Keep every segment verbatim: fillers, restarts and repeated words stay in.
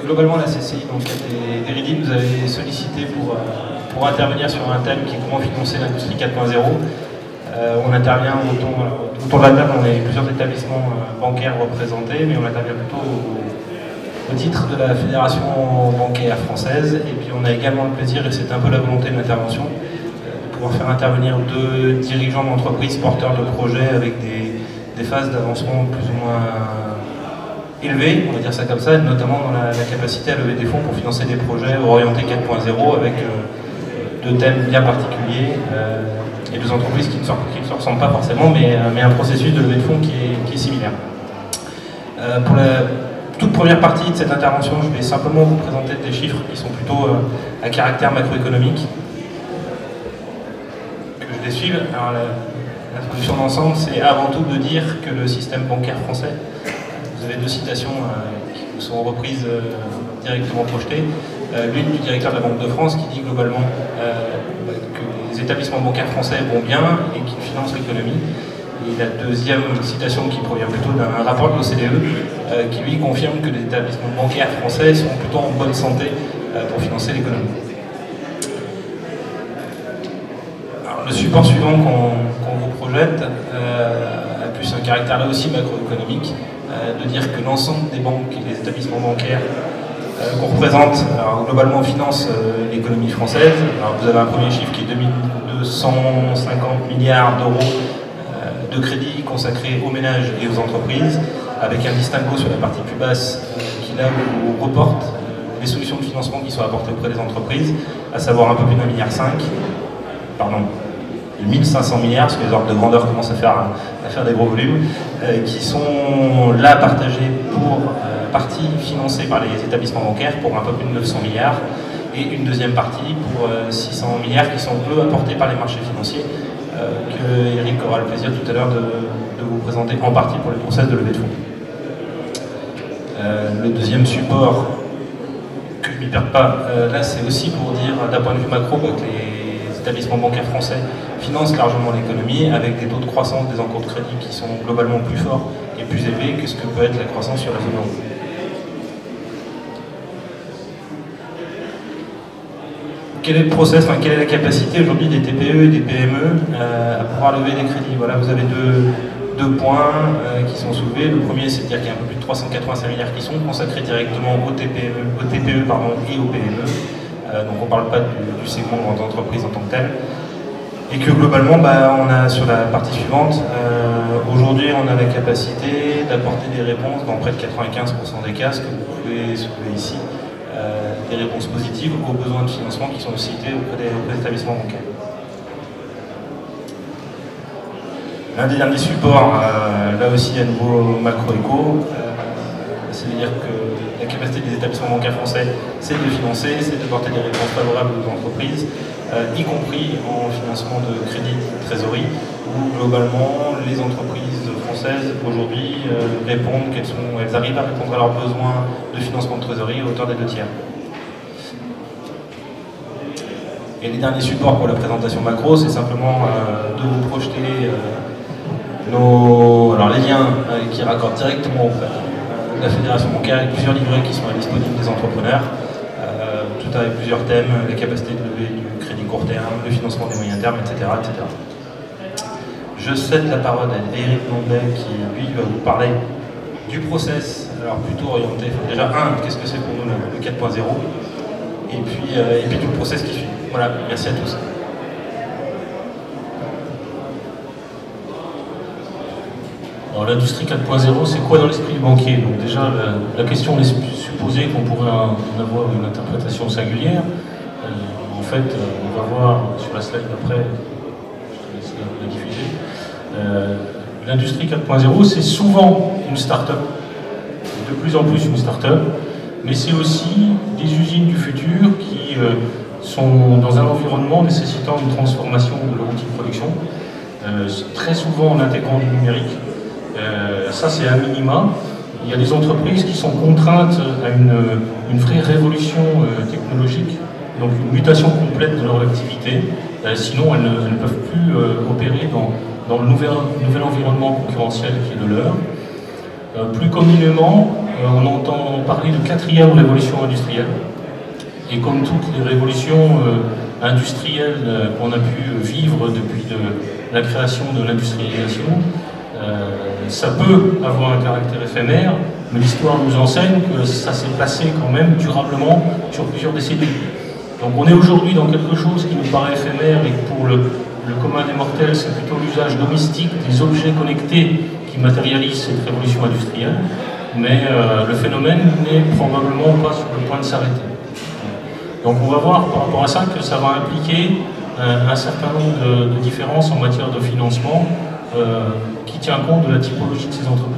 globalement, la C C I, dans le cadre des, des Reddit, nous avait sollicité pour, euh, pour intervenir sur un thème qui est comment financer l'industrie quatre point zéro. Euh, on intervient autour, voilà, autour de la table, on a plusieurs établissements euh, bancaires représentés, mais on intervient plutôt au, au titre de la Fédération bancaire française. Et puis on a également le plaisir, et c'est un peu la volonté de l'intervention, euh, de pouvoir faire intervenir deux dirigeants d'entreprises porteurs de projets avec des, des phases d'avancement plus ou moins élevées, on va dire ça comme ça, notamment dans la, la capacité à lever des fonds pour financer des projets orientés quatre point zéro avec euh, deux thèmes bien particuliers. Euh, et deux entreprises qui ne, se, qui ne se ressemblent pas forcément, mais, mais un processus de levée de fonds qui est, qui est similaire. Euh, pour la toute première partie de cette intervention, je vais simplement vous présenter des chiffres qui sont plutôt euh, à caractère macroéconomique, que je les suive. Alors, l'introduction d'ensemble, c'est avant tout de dire que le système bancaire français, vous avez deux citations euh, qui vous sont reprises euh, directement projetées. Euh, L'une du directeur de la Banque de France qui dit globalement euh, que les établissements bancaires français vont bien et qu'ils financent l'économie. Et la deuxième citation qui provient plutôt d'un rapport de l'O C D E euh, qui lui confirme que les établissements bancaires français sont plutôt en bonne santé euh, pour financer l'économie. Le support suivant qu'on qu'on vous projette euh, a plus un caractère là aussi macroéconomique, euh, de dire que l'ensemble des banques et des établissements bancaires euh, qu'on représente, alors, globalement finance euh, l'économie française. Alors, vous avez un premier chiffre qui est deux mille deux cent cinquante milliards d'euros euh, de crédits consacrés aux ménages et aux entreprises, avec un distinguo sur la partie plus basse euh, qui là vous reporte euh, les solutions de financement qui sont apportées auprès des entreprises, à savoir un peu plus d'un milliard cinq, pardon, mille cinq cents milliards, parce que les ordres de grandeur commencent à faire, à faire des gros volumes, euh, qui sont là partagés pour euh, partie financée par les établissements bancaires pour un peu plus de neuf cents milliards, et une deuxième partie pour euh, six cents milliards qui sont eux apportés par les marchés financiers, euh, que Eric aura le plaisir tout à l'heure de, de vous présenter en partie pour le process de levée de fonds. Euh, le deuxième support, que je ne m'y perds pas, euh, là c'est aussi pour dire d'un point de vue macro bah, que les établissements bancaires français financent largement l'économie avec des taux de croissance des encours de crédit qui sont globalement plus forts et plus élevés que ce que peut être la croissance sur la zone euro. Quel est le process, enfin, quelle est la capacité aujourd'hui des T P E et des P M E euh, à pouvoir lever des crédits? Voilà, vous avez deux, deux points euh, qui sont soulevés. Le premier, c'est de dire qu'il y a un peu plus de trois cent quatre-vingt-cinq milliards qui sont consacrés directement aux T P M E, aux T P E pardon, et aux P M E. Euh, donc on ne parle pas du, du segment d'entreprise en tant que tel. Et que globalement, bah, on a sur la partie suivante, euh, aujourd'hui on a la capacité d'apporter des réponses dans près de quatre-vingt-quinze pour cent des cas, ce que vous pouvez soulever ici, euh, des réponses positives aux besoins de financement qui sont cités auprès des, auprès des établissements bancaires. L'un des derniers supports, euh, là aussi à nouveau macro-éco, euh, c'est-à-dire que la capacité des établissements bancaires français, c'est de financer, c'est d'apporter des réponses favorables aux entreprises, Euh, y compris en financement de crédit de trésorerie, où globalement les entreprises françaises aujourd'hui euh, répondent qu'elles sont, elles arrivent à répondre à leurs besoins de financement de trésorerie à hauteur des deux tiers. Et les derniers supports pour la présentation macro, c'est simplement euh, de vous projeter euh, nos, alors les liens euh, qui raccordent directement auprès de la Fédération bancaire avec plusieurs livrets qui sont disponibles des entrepreneurs. Tout avec plusieurs thèmes, la capacité de lever du crédit court terme, le financement des moyens termes, et cetera, et cetera. Je cède la parole à Eric Lambet qui, lui, va vous parler du process, alors plutôt orienté, enfin, déjà, un, qu'est-ce que c'est pour nous le quatre point zéro, et puis, euh, et puis tout le process qui suit. Voilà, merci à tous. Alors l'industrie quatre point zéro, c'est quoi dans l'esprit du banquier? Donc déjà, la, la question laisse supposer qu'on pourrait en avoir une interprétation singulière. Euh, en fait, euh, on va voir sur la slide d'après, je te laisse la, la diffuser. Euh, l'industrie quatre point zéro, c'est souvent une start-up, de plus en plus une start-up, mais c'est aussi des usines du futur qui euh, sont dans un environnement nécessitant une transformation de leur outil de production, euh, très souvent en intégrant du numérique. Euh, ça c'est un minima. Il y a des entreprises qui sont contraintes à une, une vraie révolution euh, technologique, donc une mutation complète de leur activité, euh, sinon elles ne, elles ne peuvent plus euh, opérer dans, dans le nouvel, nouvel environnement concurrentiel qui est le leur. Euh, plus communément, euh, on entend parler de quatrième révolution industrielle. Et comme toutes les révolutions euh, industrielles euh, qu'on a pu vivre depuis de, la création de l'industrialisation, euh, ça peut avoir un caractère éphémère, mais l'histoire nous enseigne que ça s'est passé quand même durablement sur plusieurs décennies. Donc on est aujourd'hui dans quelque chose qui nous paraît éphémère et que pour le, le commun des mortels, c'est plutôt l'usage domestique des objets connectés qui matérialisent cette révolution industrielle, mais euh, le phénomène n'est probablement pas sur le point de s'arrêter. Donc on va voir par rapport à ça que ça va impliquer un, un certain nombre de, de différences en matière de financement euh, qui tient compte de la typologie de ces entreprises.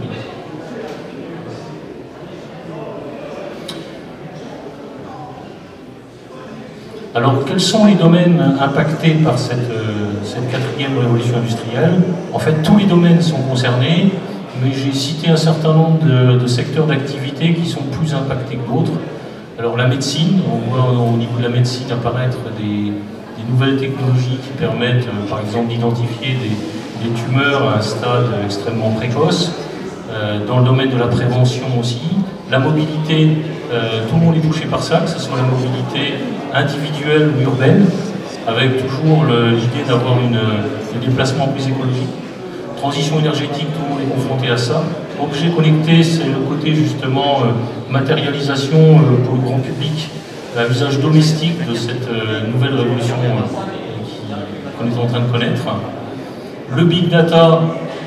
Alors, quels sont les domaines impactés par cette, euh, cette quatrième révolution industrielle? En fait, tous les domaines sont concernés, mais j'ai cité un certain nombre de, de secteurs d'activité qui sont plus impactés que d'autres. Alors, la médecine, on voit au niveau de la médecine apparaître des, des nouvelles technologies qui permettent, euh, par exemple, d'identifier des, des tumeurs à un stade extrêmement précoce. Euh, dans le domaine de la prévention aussi. La mobilité, euh, tout le monde est touché par ça, que ce soit la mobilité individuelle ou urbaine, avec toujours l'idée d'avoir des déplacements plus écologiques. Transition énergétique, tout le monde est confronté à ça. Objet connecté, c'est le côté justement euh, matérialisation euh, pour le grand public, euh, usage domestique de cette euh, nouvelle révolution euh, qu'on est en train de connaître. Le big data,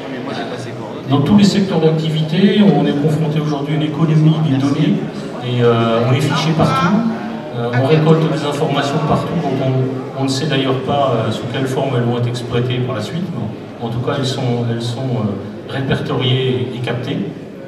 dans tous les secteurs d'activité, on est confronté aujourd'hui à une économie des données et euh, on est fiché partout. Euh, on récolte des informations partout, donc on, on ne sait d'ailleurs pas euh, sous quelle forme elles vont être exploitées par la suite, mais en tout cas elles sont, elles sont euh, répertoriées et, et captées.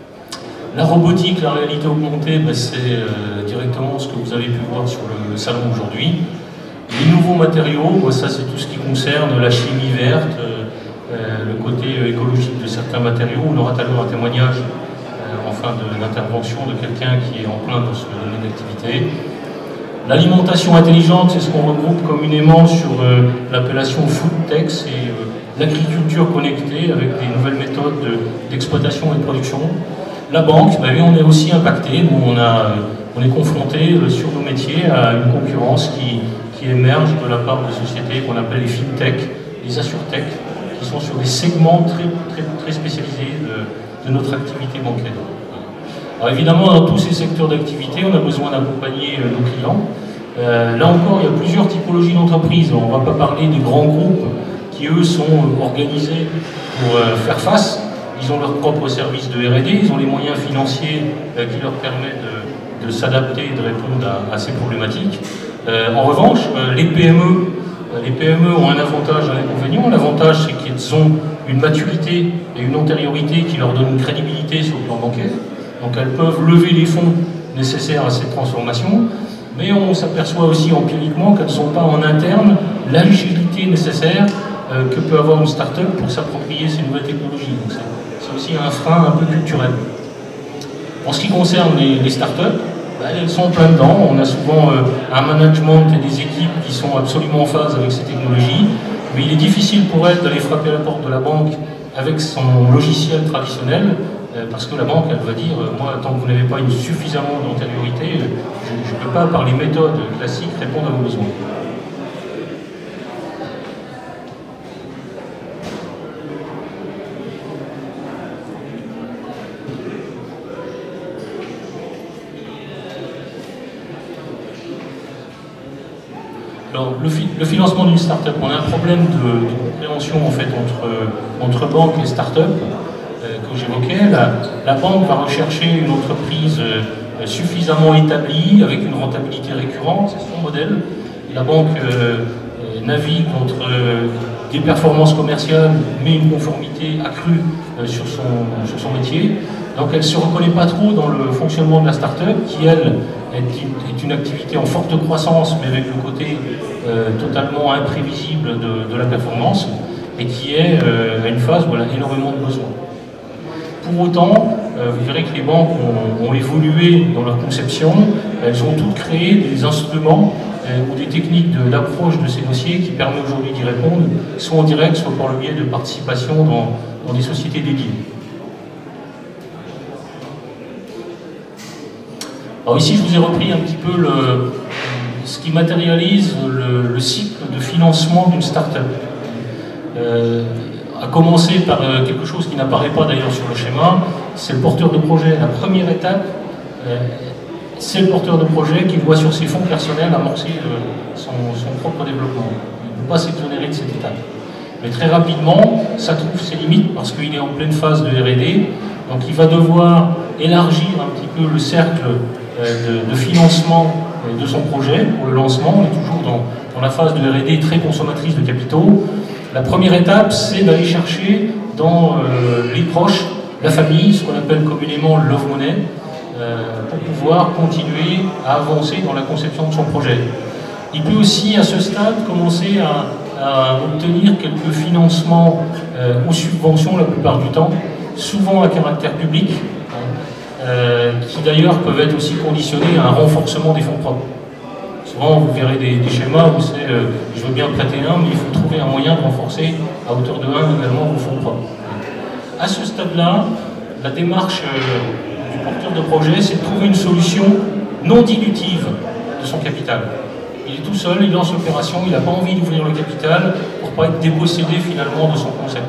La robotique, la réalité augmentée, ben, c'est euh, directement ce que vous avez pu voir sur le salon aujourd'hui. Les nouveaux matériaux, ben, ça c'est tout ce qui concerne la chimie verte, euh, euh, le côté écologique de certains matériaux. On aura tout à l'heure un témoignage euh, en fin de l'intervention de quelqu'un qui est en plein dans ce domaine d'activité. L'alimentation intelligente, c'est ce qu'on regroupe communément sur euh, l'appellation food tech, c'est euh, l'agriculture connectée avec des nouvelles méthodes d'exploitation de, et de production. La banque, ben, on est aussi impacté, nous on, a, on est confronté euh, sur nos métiers à une concurrence qui, qui émerge de la part de sociétés qu'on appelle les fintech, les assurtech, qui sont sur des segments très, très, très spécialisés de, de notre activité bancaire. Alors évidemment, dans tous ces secteurs d'activité, on a besoin d'accompagner euh, nos clients. Euh, là encore, il y a plusieurs typologies d'entreprises. On ne va pas parler des grands groupes qui, eux, sont euh, organisés pour euh, faire face. Ils ont leur propre service de R et D, ils ont les moyens financiers euh, qui leur permettent de, de s'adapter et de répondre à, à ces problématiques. Euh, en revanche, euh, les P M E, euh, les P M E ont un avantage et un inconvénient. L'avantage, c'est qu'ils ont une maturité et une antériorité qui leur donne une crédibilité sur le plan bancaire. Donc elles peuvent lever les fonds nécessaires à cette transformation, mais on s'aperçoit aussi empiriquement qu'elles ne sont pas en interne l'agilité nécessaire euh, que peut avoir une start-up pour s'approprier ces nouvelles technologies. Donc c'est aussi un frein un peu culturel. En ce qui concerne les, les start-up, bah, elles sont en plein dedans. On a souvent euh, un management et des équipes qui sont absolument en phase avec ces technologies, mais il est difficile pour elles d'aller frapper à la porte de la banque avec son logiciel traditionnel, parce que la banque, elle va dire, moi, tant que vous n'avez pas une suffisamment d'antériorité, je ne peux pas, par les méthodes classiques, répondre à vos besoins. Alors, le, fi le financement d'une start-up, on a un problème de, de compréhension en fait, entre, entre banques et start-up. Que j'évoquais, la, la banque va rechercher une entreprise euh, suffisamment établie, avec une rentabilité récurrente, c'est son modèle. La banque euh, navigue entre euh, des performances commerciales, mais une conformité accrue euh, sur, son, sur son métier. Donc elle ne se reconnaît pas trop dans le fonctionnement de la start-up, qui elle est, est une activité en forte croissance, mais avec le côté euh, totalement imprévisible de, de la performance, et qui est euh, à une phase où elle a énormément de besoins. Pour autant, euh, vous verrez que les banques ont, ont évolué dans leur conception. Elles ont toutes créé des instruments euh, ou des techniques d'approche de, de ces dossiers qui permettent aujourd'hui d'y répondre, soit en direct, soit par le biais de participation dans, dans des sociétés dédiées. Alors ici, je vous ai repris un petit peu le, ce qui matérialise le, le cycle de financement d'une start-up. Euh, à commencer par euh, quelque chose qui n'apparaît pas d'ailleurs sur le schéma, c'est le porteur de projet. La première étape, euh, c'est le porteur de projet qui voit sur ses fonds personnels amorcer euh, son, son propre développement. Il ne peut pas s'exonérer de cette étape. Mais très rapidement, ça trouve ses limites parce qu'il est en pleine phase de R et D, donc il va devoir élargir un petit peu le cercle euh, de, de financement de son projet pour le lancement. On est toujours dans, dans la phase de R et D très consommatrice de capitaux. La première étape, c'est d'aller chercher dans euh, les proches, la famille, ce qu'on appelle communément le love money, euh, pour pouvoir continuer à avancer dans la conception de son projet. Il peut aussi, à ce stade, commencer à, à obtenir quelques financements euh, ou subventions la plupart du temps, souvent à caractère public, hein, euh, qui d'ailleurs peuvent être aussi conditionnés à un renforcement des fonds propres. Souvent, vous verrez des, des schémas où c'est euh, « je veux bien prêter un, mais il faut trouver un moyen de renforcer à hauteur de un également vos fonds propres ». À ce stade-là, la démarche euh, du porteur de projet, c'est de trouver une solution non dilutive de son capital. Il est tout seul, il lance l'opération, il n'a pas envie d'ouvrir le capital pour ne pas être dépossédé finalement de son concept.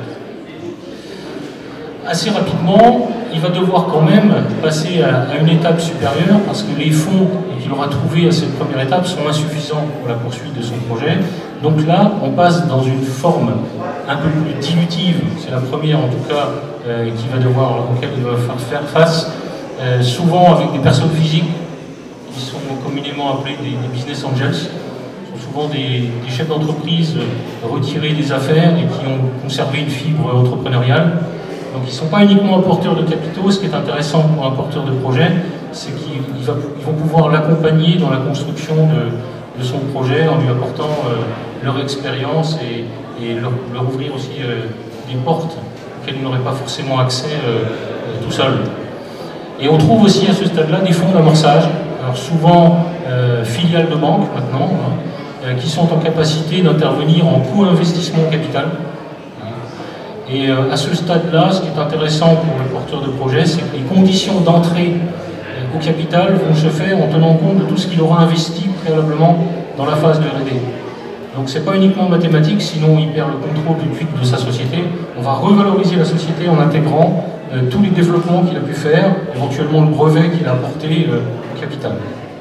Assez rapidement, il va devoir quand même passer à, à une étape supérieure parce que les fonds qu'il aura trouvés à cette première étape sont insuffisants pour la poursuite de son projet. Donc là, on passe dans une forme un peu plus dilutive, c'est la première en tout cas euh, qui va devoir, auquel il va faire face, euh, souvent avec des personnes physiques qui sont communément appelés des, des business angels. Ce sont souvent des, des chefs d'entreprise retirés des affaires et qui ont conservé une fibre entrepreneuriale. Donc ils ne sont pas uniquement un porteur de capitaux. Ce qui est intéressant pour un porteur de projet, c'est qu'ils ils vont pouvoir l'accompagner dans la construction de, de son projet en lui apportant euh, leur expérience et, et leur, leur ouvrir aussi euh, des portes auxquelles il n'aurait pas forcément accès euh, euh, tout seul. Et on trouve aussi à ce stade-là des fonds d'amorçage. Alors souvent euh, filiales de banques maintenant, hein, euh, qui sont en capacité d'intervenir en co-investissement capital. Et euh, à ce stade-là, ce qui est intéressant pour le porteur de projet, c'est que les conditions d'entrée euh, au capital vont se faire en tenant compte de tout ce qu'il aura investi préalablement dans la phase de R et D. Donc ce n'est pas uniquement mathématique, sinon il perd le contrôle du de sa société. On va revaloriser la société en intégrant euh, tous les développements qu'il a pu faire, éventuellement le brevet qu'il a apporté euh, au capital.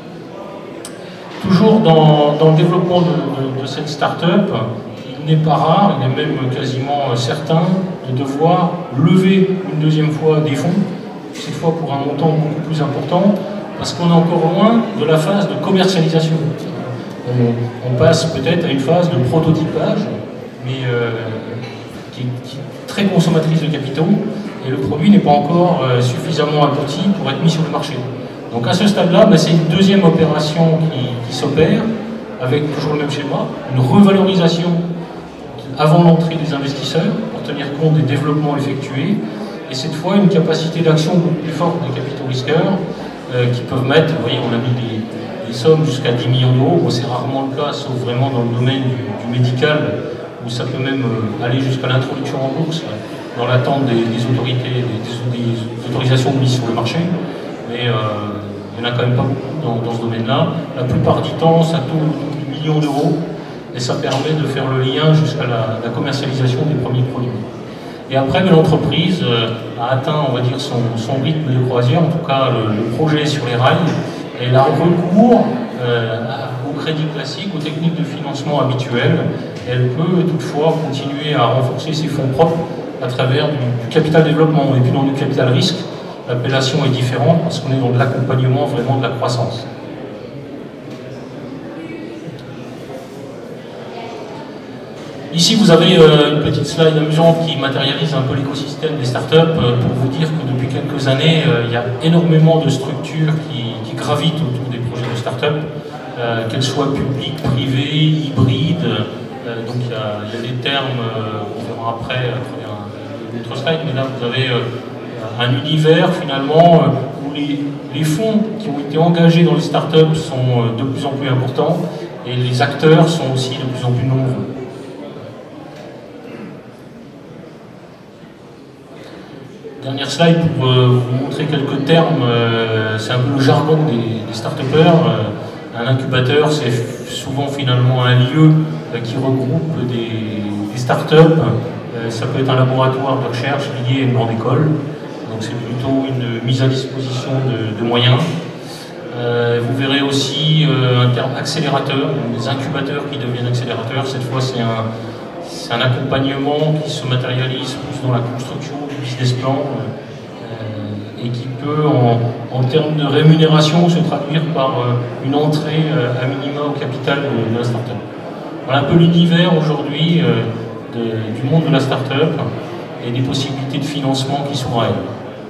Toujours dans, dans le développement de, de, de cette start-up, il n'est pas rare, il est même quasiment certain de devoir lever une deuxième fois des fonds, cette fois pour un montant beaucoup plus important, parce qu'on est encore loin de la phase de commercialisation. On, on passe peut-être à une phase de prototypage, mais euh, qui, est, qui est très consommatrice de capitaux, et le produit n'est pas encore euh, suffisamment abouti pour être mis sur le marché. Donc à ce stade-là, ben, c'est une deuxième opération qui, qui s'opère, avec toujours le même schéma, une revalorisation avant l'entrée des investisseurs, pour tenir compte des développements effectués, et cette fois une capacité d'action beaucoup plus forte des capitaux risqueurs, euh, qui peuvent mettre, vous voyez, on a mis des, des sommes jusqu'à dix millions d'euros, bon, c'est rarement le cas, sauf vraiment dans le domaine du, du médical, où ça peut même euh, aller jusqu'à l'introduction en bourse, dans l'attente des, des autorités, des, des, des autorisations de mise sur le marché, mais euh, il n'y en a quand même pas beaucoup dans, dans ce domaine-là. La plupart du temps, ça tourne autour du million d'euros, et ça permet de faire le lien jusqu'à la, la commercialisation des premiers produits. Et après, l'entreprise euh, a atteint, on va dire, son, son rythme de croisière, en tout cas le, le projet est sur les rails, et elle a recours euh, au crédit classique, aux techniques de financement habituelles. Elle peut toutefois continuer à renforcer ses fonds propres à travers du, du capital développement. On n'est plus dans du capital risque, l'appellation est différente parce qu'on est dans de l'accompagnement vraiment de la croissance. Ici, vous avez euh, une petite slide amusante qui matérialise un peu l'écosystème des startups euh, pour vous dire que depuis quelques années, euh, il y a énormément de structures qui, qui gravitent autour des projets de startups, euh, qu'elles soient publiques, privées, hybrides. Euh, donc il y, a, il y a des termes, euh, on verra après à travers un autre slide, mais là vous avez euh, un univers finalement euh, où les, les fonds qui ont été engagés dans les startups sont euh, de plus en plus importants et les acteurs sont aussi de plus en plus nombreux. Dernière slide pour euh, vous montrer quelques termes euh, c'est un peu le jargon des, des start-upers. Euh, un incubateur, c'est souvent finalement un lieu euh, qui regroupe des, des start-up. Euh, ça peut être un laboratoire de recherche lié à une grande école. Donc c'est plutôt une mise à disposition de, de moyens. Euh, vous verrez aussi euh, un terme accélérateur, des incubateurs qui deviennent accélérateurs. Cette fois, c'est un, c'est un accompagnement qui se matérialise plus dans la construction du business plan euh, et qui peut, en, en termes de rémunération, se traduire par euh, une entrée euh, à minima au capital de, de la start-up. Voilà un peu l'univers aujourd'hui euh, du monde de la start-up et des possibilités de financement qui sont à elle.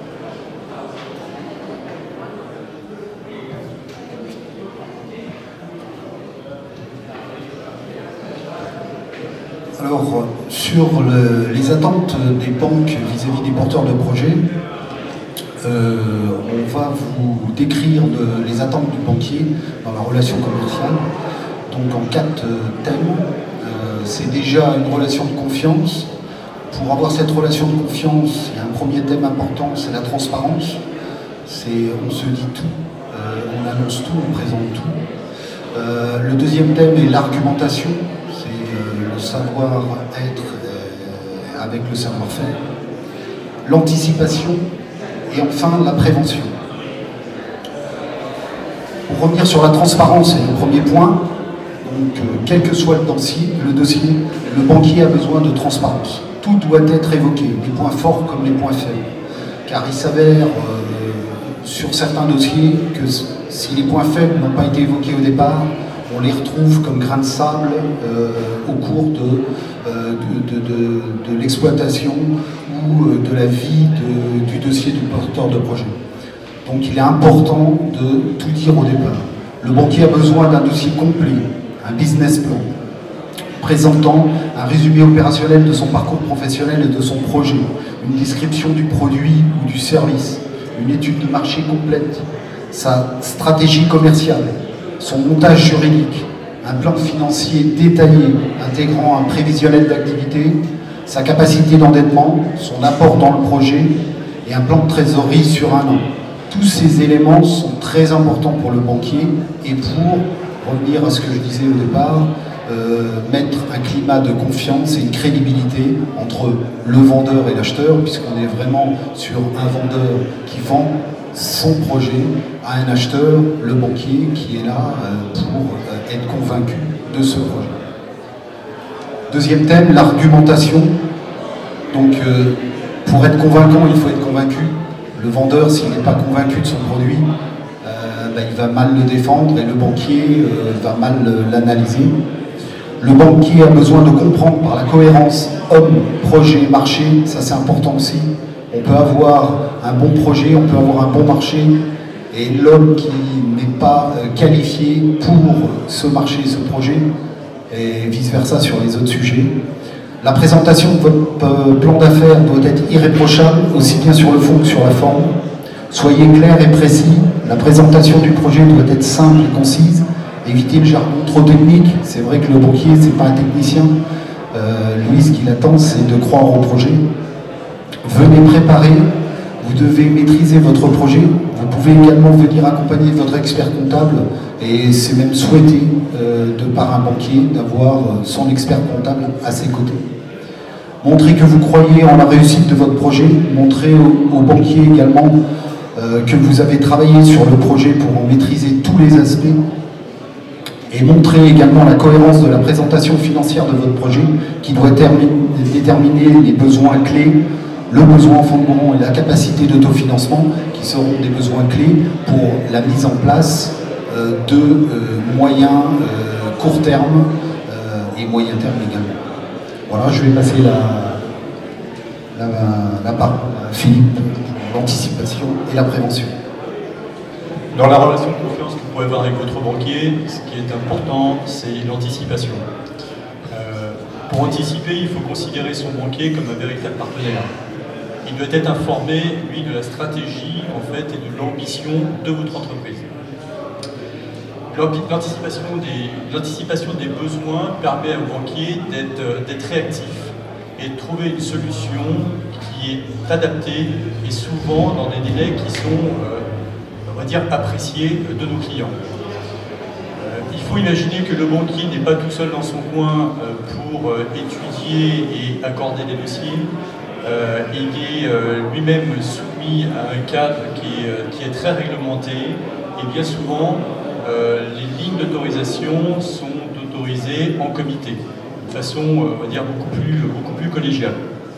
Alors, sur le, les attentes des banques vis-à-vis des porteurs de projets, euh, on va vous décrire le, les attentes du banquier dans la relation commerciale. Donc en quatre thèmes, euh, c'est déjà une relation de confiance. Pour avoir cette relation de confiance, il y a un premier thème important, c'est la transparence. C'est, on se dit tout, euh, on annonce tout, on présente tout. Euh, le deuxième thème est l'argumentation. Le savoir-être euh, avec le savoir-faire, l'anticipation et enfin la prévention. Pour revenir sur la transparence, c'est le premier point. Donc, euh, quel que soit le dossier, le dossier, le banquier a besoin de transparence. Tout doit être évoqué, les points forts comme les points faibles. Car il s'avère euh, sur certains dossiers que si les points faibles n'ont pas été évoqués au départ, on les retrouve comme grains de sable euh, au cours de, euh, de, de, de, de l'exploitation ou euh, de la vie de, du dossier du porteur de projet. Donc il est important de tout dire au départ. Le banquier a besoin d'un dossier complet, un business plan, présentant un résumé opérationnel de son parcours professionnel et de son projet, une description du produit ou du service, une étude de marché complète, sa stratégie commerciale, son montage juridique, un plan financier détaillé intégrant un prévisionnel d'activité, sa capacité d'endettement, son apport dans le projet et un plan de trésorerie sur un an. Tous ces éléments sont très importants pour le banquier et pour revenir à ce que je disais au départ, euh, mettre un climat de confiance et une crédibilité entre le vendeur et l'acheteur, puisqu'on est vraiment sur un vendeur qui vend son projet à un acheteur, le banquier, qui est là euh, pour euh, être convaincu de ce projet. Deuxième thème, l'argumentation. Donc, euh, pour être convaincant, il faut être convaincu. Le vendeur, s'il n'est pas convaincu de son produit, euh, ben, il va mal le défendre et le banquier euh, va mal l'analyser. Le banquier a besoin de comprendre par la cohérence homme, projet, marché, ça c'est important aussi. On peut avoir un bon projet, on peut avoir un bon marché, et l'homme qui n'est pas qualifié pour ce marché, ce projet, et vice-versa sur les autres sujets. La présentation de votre plan d'affaires doit être irréprochable, aussi bien sur le fond que sur la forme. Soyez clair et précis, la présentation du projet doit être simple et concise. Évitez le jargon trop technique, c'est vrai que le banquier, c'est pas un technicien. Euh, lui, ce qu'il attend, c'est de croire au projet. Venez préparer, vous devez maîtriser votre projet. Vous pouvez également venir accompagner votre expert comptable et c'est même souhaité euh, de par un banquier d'avoir son expert comptable à ses côtés. Montrez que vous croyez en la réussite de votre projet, montrez au, au banquier également euh, que vous avez travaillé sur le projet pour en maîtriser tous les aspects et montrez également la cohérence de la présentation financière de votre projet qui doit déterminer les besoins clés, le besoin en fonds de roulement et la capacité d'autofinancement qui seront des besoins clés pour la mise en place euh, de euh, moyens euh, court terme euh, et moyen terme également. Voilà, je vais passer la, la, la parole à Philippe pour l'anticipation et la prévention. Dans la relation de confiance que vous pouvez avoir avec votre banquier, ce qui est important, c'est l'anticipation. Euh, pour anticiper, il faut considérer son banquier comme un véritable partenaire. Il doit être informé, lui, de la stratégie en fait, et de l'ambition de votre entreprise. L'anticipation des, l'anticipation des besoins permet au banquier d'être réactif et de trouver une solution qui est adaptée et souvent dans des délais qui sont, euh, on va dire, apprécié de nos clients. Il faut imaginer que le banquier n'est pas tout seul dans son coin pour étudier et accorder des dossiers. Il est lui-même soumis à un cadre qui est, qui est très réglementé et bien souvent les lignes d'autorisation sont autorisées en comité, de façon on va dire, beaucoup plus, beaucoup plus collégiale.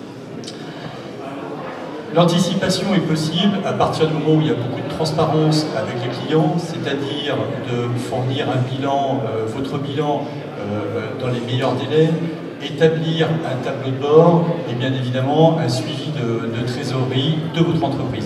L'anticipation est possible à partir du moment où il y a beaucoup de transparence avec les clients, c'est-à-dire de fournir un bilan, euh, votre bilan euh, dans les meilleurs délais, établir un tableau de bord et bien évidemment un suivi de, de trésorerie de votre entreprise.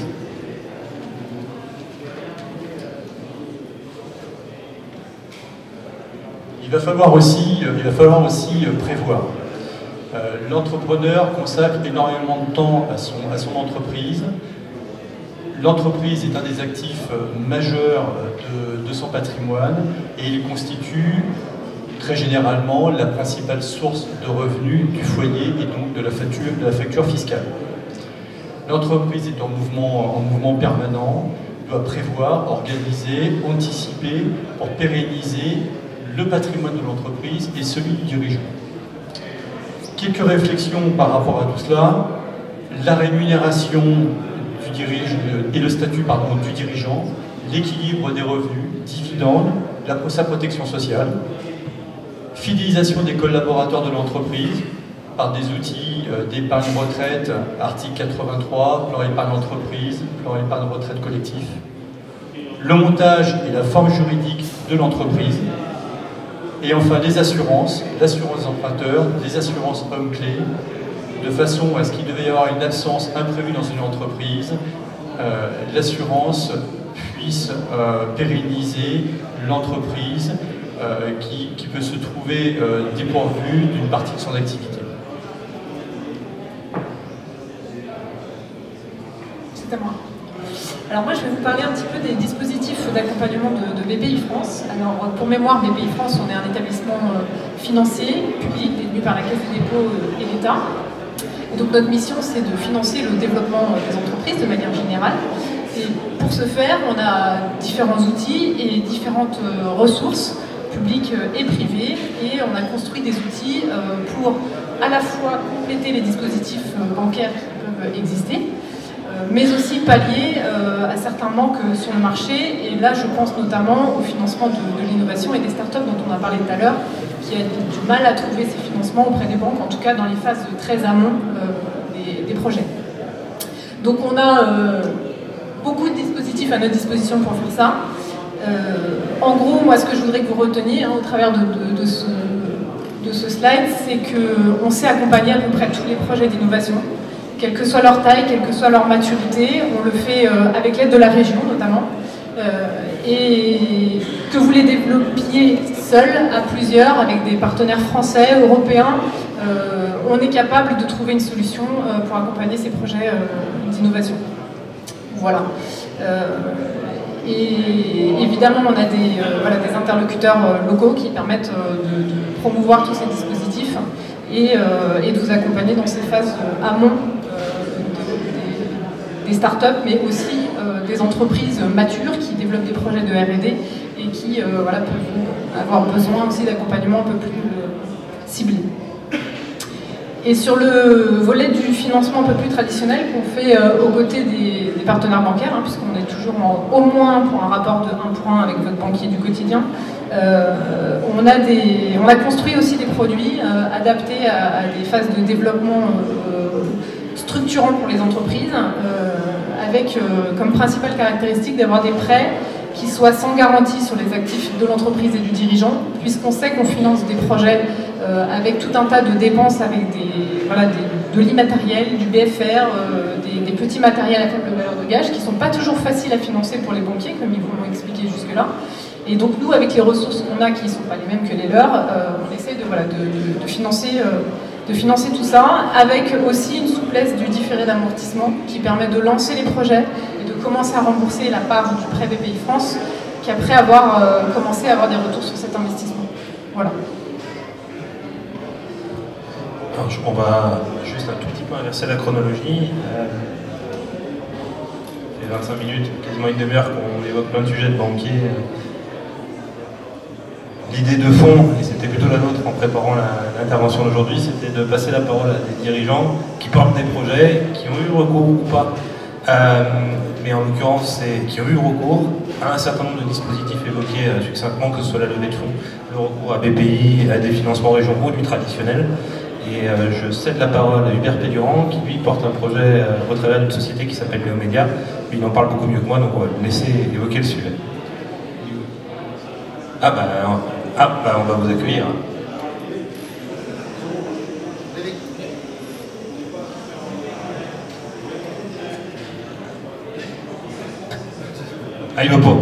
Il va falloir aussi, il va falloir aussi prévoir. Euh, L'entrepreneur consacre énormément de temps à son, à son entreprise. L'entreprise est un des actifs majeurs de, de son patrimoine et il constitue très généralement la principale source de revenus du foyer et donc de la facture, de la facture fiscale. L'entreprise est en mouvement, en mouvement permanent, doit prévoir, organiser, anticiper pour pérenniser le patrimoine de l'entreprise et celui du dirigeant. Quelques réflexions par rapport à tout cela. La rémunération du dirigeant et le statut pardon, du dirigeant, l'équilibre des revenus, dividendes, la, sa protection sociale, fidélisation des collaborateurs de l'entreprise par des outils euh, d'épargne retraite, article quatre-vingt-trois, plan épargne entreprise, plan épargne retraite collectif, le montage et la forme juridique de l'entreprise, et enfin les assurances, l'assurance emprunteur, les assurances hommes-clés, de façon à ce qu'il devait y avoir une absence imprévue dans une entreprise, euh, l'assurance puisse euh, pérenniser l'entreprise euh, qui, qui peut se trouver euh, dépourvue d'une partie de son activité. C'est à moi. Alors moi, je vais vous parler un petit peu des dispositifs d'accompagnement de, de B P I France. Alors, pour mémoire, B P I France, on est un établissement financier, public, détenu par la Caisse des dépôts et l'État. Et donc notre mission, c'est de financer le développement des entreprises de manière générale. Et pour ce faire, on a différents outils et différentes ressources, publiques et privées. Et on a construit des outils pour à la fois compléter les dispositifs bancaires qui peuvent exister, mais aussi pallier euh, à certains manques sur le marché. Et là, je pense notamment au financement de, de l'innovation et des startups dont on a parlé tout à l'heure, qui a du mal à trouver ces financements auprès des banques, en tout cas dans les phases très amont euh, des, des projets. Donc on a euh, beaucoup de dispositifs à notre disposition pour faire ça. Euh, en gros, moi, ce que je voudrais que vous reteniez hein, au travers de, de, de, ce, de ce slide, c'est qu'on sait accompagner à peu près tous les projets d'innovation, quelle que soit leur taille, quelle que soit leur maturité. On le fait euh, avec l'aide de la région notamment. Euh, et que vous les développiez seuls, à plusieurs, avec des partenaires français, européens, euh, on est capable de trouver une solution euh, pour accompagner ces projets euh, d'innovation. Voilà. Euh, et évidemment, on a des, euh, voilà, des interlocuteurs euh, locaux qui permettent euh, de, de promouvoir tous ces dispositifs et, euh, et de vous accompagner dans ces phases euh, amont des startups, mais aussi euh, des entreprises matures qui développent des projets de R et D et qui euh, voilà, peuvent avoir besoin aussi d'accompagnement un peu plus euh, ciblé. Et sur le volet du financement un peu plus traditionnel qu'on fait euh, aux côtés des, des partenaires bancaires, hein, puisqu'on est toujours en, au moins pour un rapport de un point avec votre banquier du quotidien, euh, on, a des, on a construit aussi des produits euh, adaptés à, à des phases de développement euh, structurant pour les entreprises, euh, avec euh, comme principale caractéristique d'avoir des prêts qui soient sans garantie sur les actifs de l'entreprise et du dirigeant, puisqu'on sait qu'on finance des projets euh, avec tout un tas de dépenses, avec des, voilà, des, de l'immatériel, du B F R, euh, des, des petits matériels à faible valeur de gage, qui ne sont pas toujours faciles à financer pour les banquiers, comme ils vous l'ont expliqué jusque-là. Et donc nous, avec les ressources qu'on a, qui ne sont pas les mêmes que les leurs, euh, on essaie de, voilà, de, de, de financer... Euh, de financer tout ça, avec aussi une souplesse du différé d'amortissement qui permet de lancer les projets et de commencer à rembourser la part du prêt B P I France, qu'après avoir euh, commencé à avoir des retours sur cet investissement. Voilà. Alors, on va juste un tout petit peu inverser la chronologie. Euh, fait vingt-cinq minutes, quasiment une demi-heure qu'on évoque plein de sujets de banquiers. L'idée de fond, et c'était plutôt la nôtre en préparant l'intervention d'aujourd'hui, c'était de passer la parole à des dirigeants qui portent des projets, qui ont eu recours ou pas, euh, mais en l'occurrence, qui ont eu recours à un certain nombre de dispositifs évoqués euh, succinctement, que ce soit la levée de fonds, le recours à B P I, à des financements régionaux, du traditionnel. Et euh, je cède la parole à Hubert Pédurand, qui lui porte un projet euh, au travers d'une société qui s'appelle Neomédia. Il en parle beaucoup mieux que moi, donc on va le laisser évoquer le sujet. Ah bah, ah, bah on va vous accueillir. Ah, il veut pas.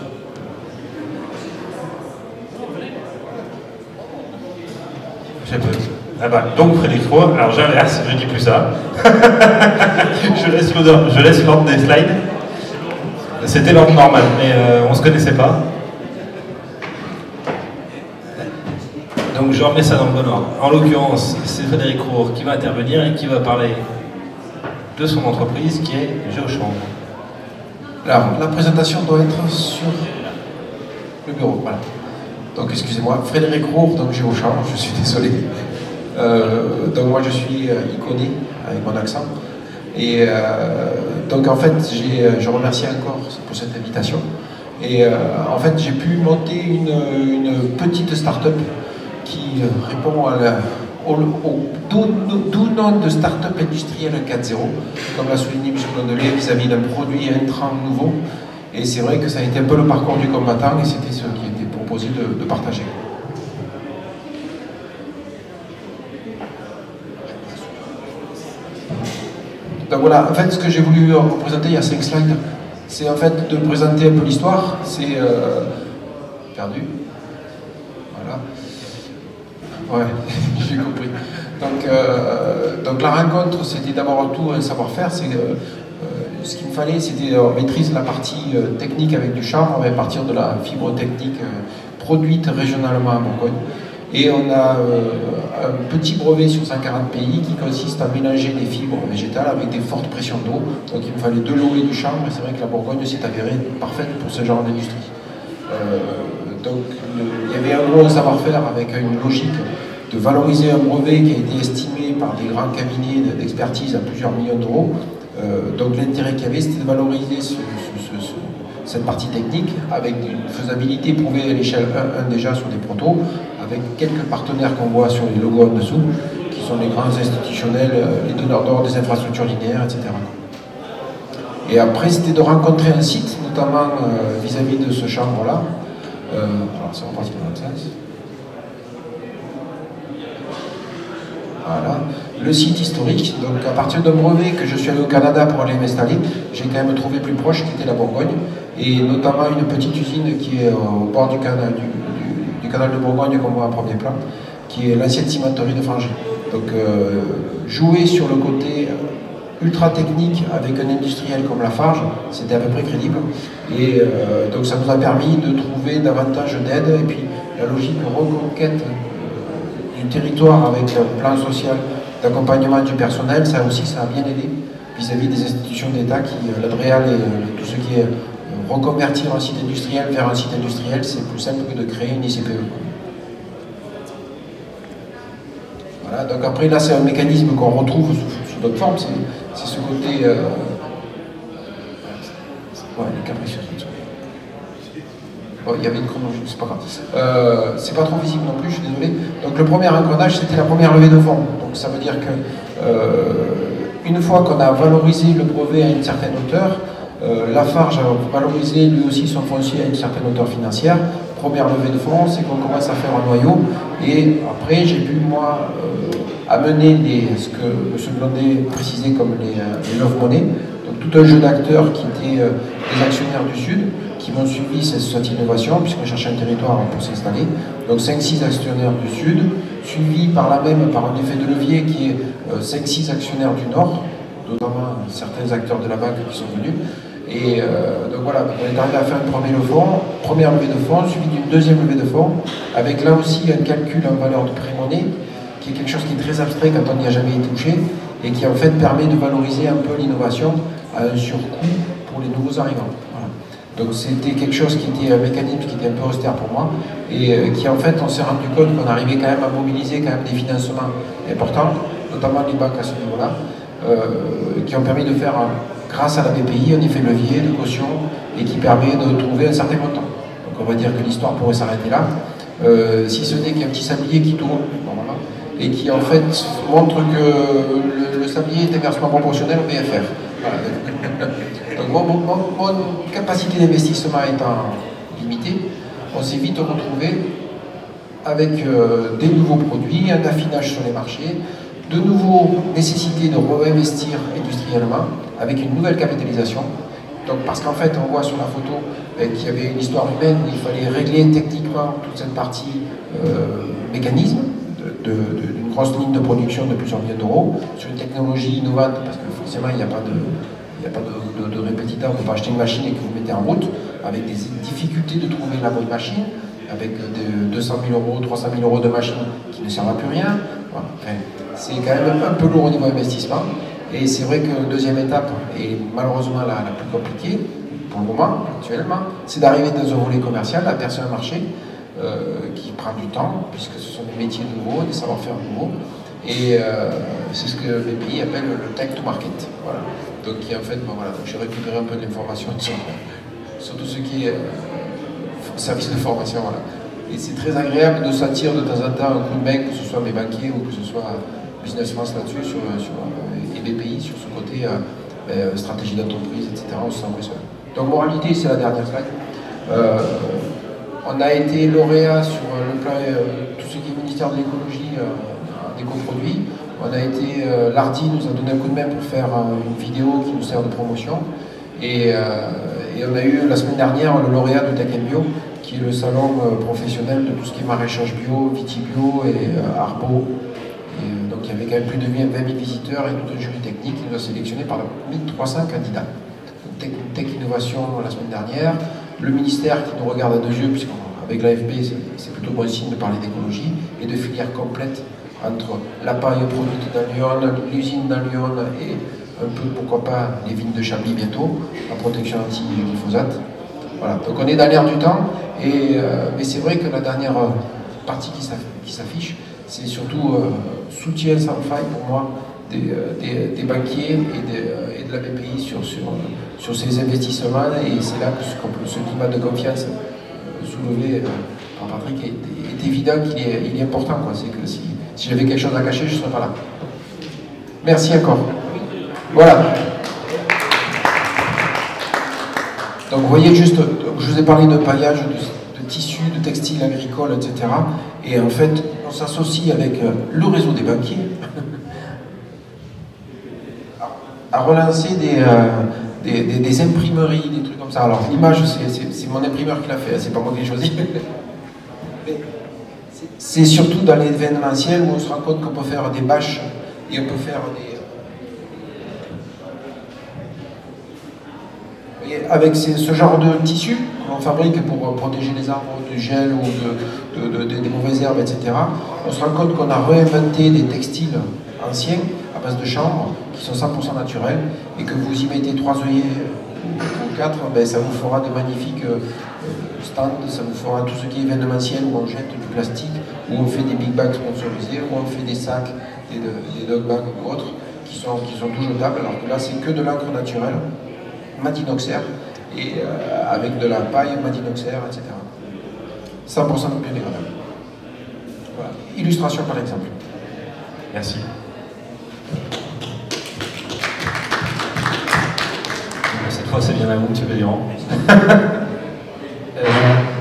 Je sais pas. Ah bah, donc Frédéric Roy, alors j'inverse, je dis plus ça. je laisse l'ordre, je laisse l'ordre des slides. C'était l'ordre normal, mais euh, on se connaissait pas. Donc je remets ça dans le bon ordre. En l'occurrence, c'est Frédéric Roure qui va intervenir et qui va parler de son entreprise qui est Géochambre. Alors, la présentation doit être sur le bureau. Voilà. Donc excusez-moi, Frédéric Roure, donc Géochambre, je suis désolé. Euh, donc moi je suis euh, iconé avec mon accent. Et euh, donc en fait, je remercie encore pour cette invitation. Et euh, en fait, j'ai pu monter une, une petite start-up qui répond à la, au, au doux nom de start-up industrielle quatre zéro, comme l'a souligné M. Blondelet, vis-à-vis d'un produit intrant nouveau. Et c'est vrai que ça a été un peu le parcours du combattant et c'était ce qui était proposé de, de partager. Donc voilà, en fait, ce que j'ai voulu vous présenter, il y a cinq slides, c'est en fait de présenter un peu l'histoire. C'est euh, perdu. Voilà. Ouais, j'ai compris. Donc, euh, donc la rencontre, c'était d'abord tout un savoir-faire. C'est euh, euh, ce qu'il me fallait, c'était euh, maîtrise la partie euh, technique avec du chanvre, à partir de la fibre technique euh, produite régionalement à Bourgogne. Et on a euh, un petit brevet sur cent quarante pays qui consiste à mélanger des fibres végétales avec des fortes pressions d'eau. Donc il me fallait de l'eau et du chanvre, et c'est vrai que la Bourgogne s'est avérée parfaite pour ce genre d'industrie. Euh, donc le, il y avait un gros savoir-faire avec une logique de valoriser un brevet qui a été estimé par des grands cabinets d'expertise à plusieurs millions d'euros. Euh, donc l'intérêt qu'il y avait, c'était de valoriser ce, ce, ce, ce, cette partie technique avec une faisabilité prouvée à l'échelle un, un déjà sur des protos, avec quelques partenaires qu'on voit sur les logos en dessous, qui sont les grands institutionnels, les donneurs d'ordre des infrastructures linéaires, et cetera. Et après, c'était de rencontrer un site, notamment vis-à-vis euh, -vis de ce chambre-là. Euh, alors, c'est reparti dans l'autre sens. Voilà. Le site historique, donc à partir d'un brevet que je suis allé au Canada pour aller m'installer, j'ai quand même trouvé plus proche, qui était la Bourgogne, et notamment une petite usine qui est au bord du canal, du, du, du canal de Bourgogne qu'on voit en premier plan, qui est l'ancienne cimenterie de Frangy. Donc euh, jouer sur le côté ultra technique avec un industriel comme Lafarge, c'était à peu près crédible, et euh, donc ça nous a permis de trouver davantage d'aide, et puis la logique de reconquête du territoire avec un plan social d'accompagnement du personnel, ça aussi, ça a bien aidé vis-à-vis des institutions d'État qui, l'Adréal et tout ce qui est reconvertir un site industriel vers un site industriel, c'est plus simple que de créer une I C P E. Voilà, donc après là c'est un mécanisme qu'on retrouve sous, sous d'autres formes, c'est ce côté... Euh... Ouais, le capricieux. Bon, il y avait une chronologie, c'est pas grave. Euh, c'est pas trop visible non plus, je suis désolé. Donc le premier engrenage, c'était la première levée de fonds. Donc ça veut dire que euh, une fois qu'on a valorisé le brevet à une certaine hauteur, euh, Lafarge a valorisé lui aussi son foncier à une certaine hauteur financière. Première levée de fonds, c'est qu'on commence à faire un noyau. Et après, j'ai pu, moi, euh, amener les, ce que M. Blondet précisait comme les, euh, les love money. Donc tout un jeu d'acteurs qui étaient euh, des actionnaires du Sud, qui m'ont suivi cette, cette innovation, puisqu'on cherchait un territoire pour s'installer. Donc cinq six actionnaires du Sud, suivi par la même, par un effet de levier qui est euh, cinq six actionnaires du Nord, notamment certains acteurs de la banque qui sont venus. Et euh, donc voilà, on est arrivé à faire une première levée de fonds, première levée de fonds, suivie d'une deuxième levée de fonds, avec là aussi un calcul en valeur de pré-monnaie, qui est quelque chose qui est très abstrait quand on n'y a jamais touché, et qui en fait permet de valoriser un peu l'innovation à un surcoût pour les nouveaux arrivants. Voilà. Donc c'était quelque chose qui était un mécanisme qui était un peu austère pour moi et euh, qui en fait on s'est rendu compte qu'on arrivait quand même à mobiliser quand même des financements importants, notamment les banques à ce niveau-là, euh, qui ont permis de faire, grâce à la B P I, un effet levier de caution et qui permet de trouver un certain montant. Donc on va dire que l'histoire pourrait s'arrêter là, euh, si ce n'est qu'il y a un petit sablier qui tourne, normalement, et qui en fait montre que le, le sablier est inversement proportionnel au B F R. Voilà. Donc mon, mon, mon capacité d'investissement étant limitée, on s'est vite retrouvé avec euh, des nouveaux produits, un affinage sur les marchés, de nouveau nécessité de réinvestir industriellement avec une nouvelle capitalisation. Donc parce qu'en fait on voit sur la photo euh, qu'il y avait une histoire humaine où il fallait régler techniquement toute cette partie euh, mécanisme d'une grosse ligne de production de plusieurs millions d'euros sur une technologie innovante parce que forcément il n'y a pas de Il n'y a pas de, de, de répétiteur, vous ne pouvez pas acheter une machine et que vous mettez en route, avec des difficultés de trouver la bonne machine, avec de deux cent mille euros, trois cent mille euros de machine qui ne servent à plus rien. Voilà. Enfin, c'est quand même un peu lourd au niveau investissement. Et c'est vrai que la deuxième étape est malheureusement la, la plus compliquée, pour le moment, actuellement, c'est d'arriver dans un volet commercial, à percer un marché euh, qui prend du temps, puisque ce sont des métiers nouveaux, des savoir-faire nouveaux. Et euh, c'est ce que le B P I appelle le time to market. Voilà. Donc en fait, bon, voilà, j'ai récupéré un peu d'informations sur, sur tout ce qui est euh, service de formation. Voilà. Et c'est très agréable de sentir de temps en temps un coup de main, que ce soit mes banquiers ou que ce soit Business France là-dessus, sur, sur, et B P I sur ce côté euh, ben, stratégie d'entreprise, et cetera. On se sent impressionnant. Donc moralité, c'est la dernière slide. Euh, on a été lauréat sur le plan, euh, tout ce qui est ministère de l'écologie, euh, des coproduits. On a été, euh, l'Ardi nous a donné un coup de main pour faire euh, une vidéo qui nous sert de promotion. Et, euh, et on a eu la semaine dernière le lauréat de Tech and Bio, qui est le salon euh, professionnel de tout ce qui est maraîchage bio, vitibio et euh, arbo. Et, euh, donc il y avait quand même plus de vingt mille visiteurs et tout un jury technique qui nous a sélectionné par mille trois cents candidats. Donc Tech, Tech Innovation la semaine dernière, le ministère qui nous regarde à deux yeux, puisqu'avec l'A F B c'est plutôt bon signe de parler d'écologie, et de filières complètes entre la paille produite dans Lyon, l'usine dans Lyon et un peu, pourquoi pas, les vignes de Chablis bientôt, la protection anti-glyphosate. Voilà, donc on est dans l'air du temps, et, euh, mais c'est vrai que la dernière partie qui s'affiche, c'est surtout euh, soutien sans faille pour moi des, euh, des, des banquiers et de, euh, et de la B P I sur, sur, sur ces investissements, et c'est là que ce, ce climat de confiance euh, soulevé euh, par Patrick est, est évident qu'il est, il est important. C'est que si Si j'avais quelque chose à cacher, je ne serais pas là. Merci encore. Voilà. Donc vous voyez juste, je vous ai parlé de paillage, de, de tissus, de textiles agricoles, et cetera. Et en fait, on s'associe avec le réseau des banquiers à relancer des, euh, des, des, des imprimeries, des trucs comme ça. Alors l'image, c'est mon imprimeur qui l'a fait, c'est pas moi qui l'ai choisi. C'est surtout dans l'événementiel où on se rend compte qu'on peut faire des bâches et on peut faire des... Vous voyez, avec ces, ce genre de tissu qu'on fabrique pour protéger les arbres du gel ou de, de, de, de, des mauvaises herbes, et cetera, on se rend compte qu'on a réinventé des textiles anciens à base de chanvre qui sont cent pour cent naturels et que vous y mettez trois œillets ou quatre, ben, ça vous fera de magnifiques euh, stands, ça vous fera tout ce qui est événementiel où on jette du plastique, où on fait des big bags sponsorisés, où on fait des sacs, des, des dog bags ou autres, qui sont, qui sont tout jetables, alors que là c'est que de l'encre naturelle, matinoxaire, et euh, avec de la paille matinoxaire, et cetera. cent pour cent biodégradable. Voilà. Illustration par exemple. Merci. Cette fois c'est bien à vous, M. Béliran. euh,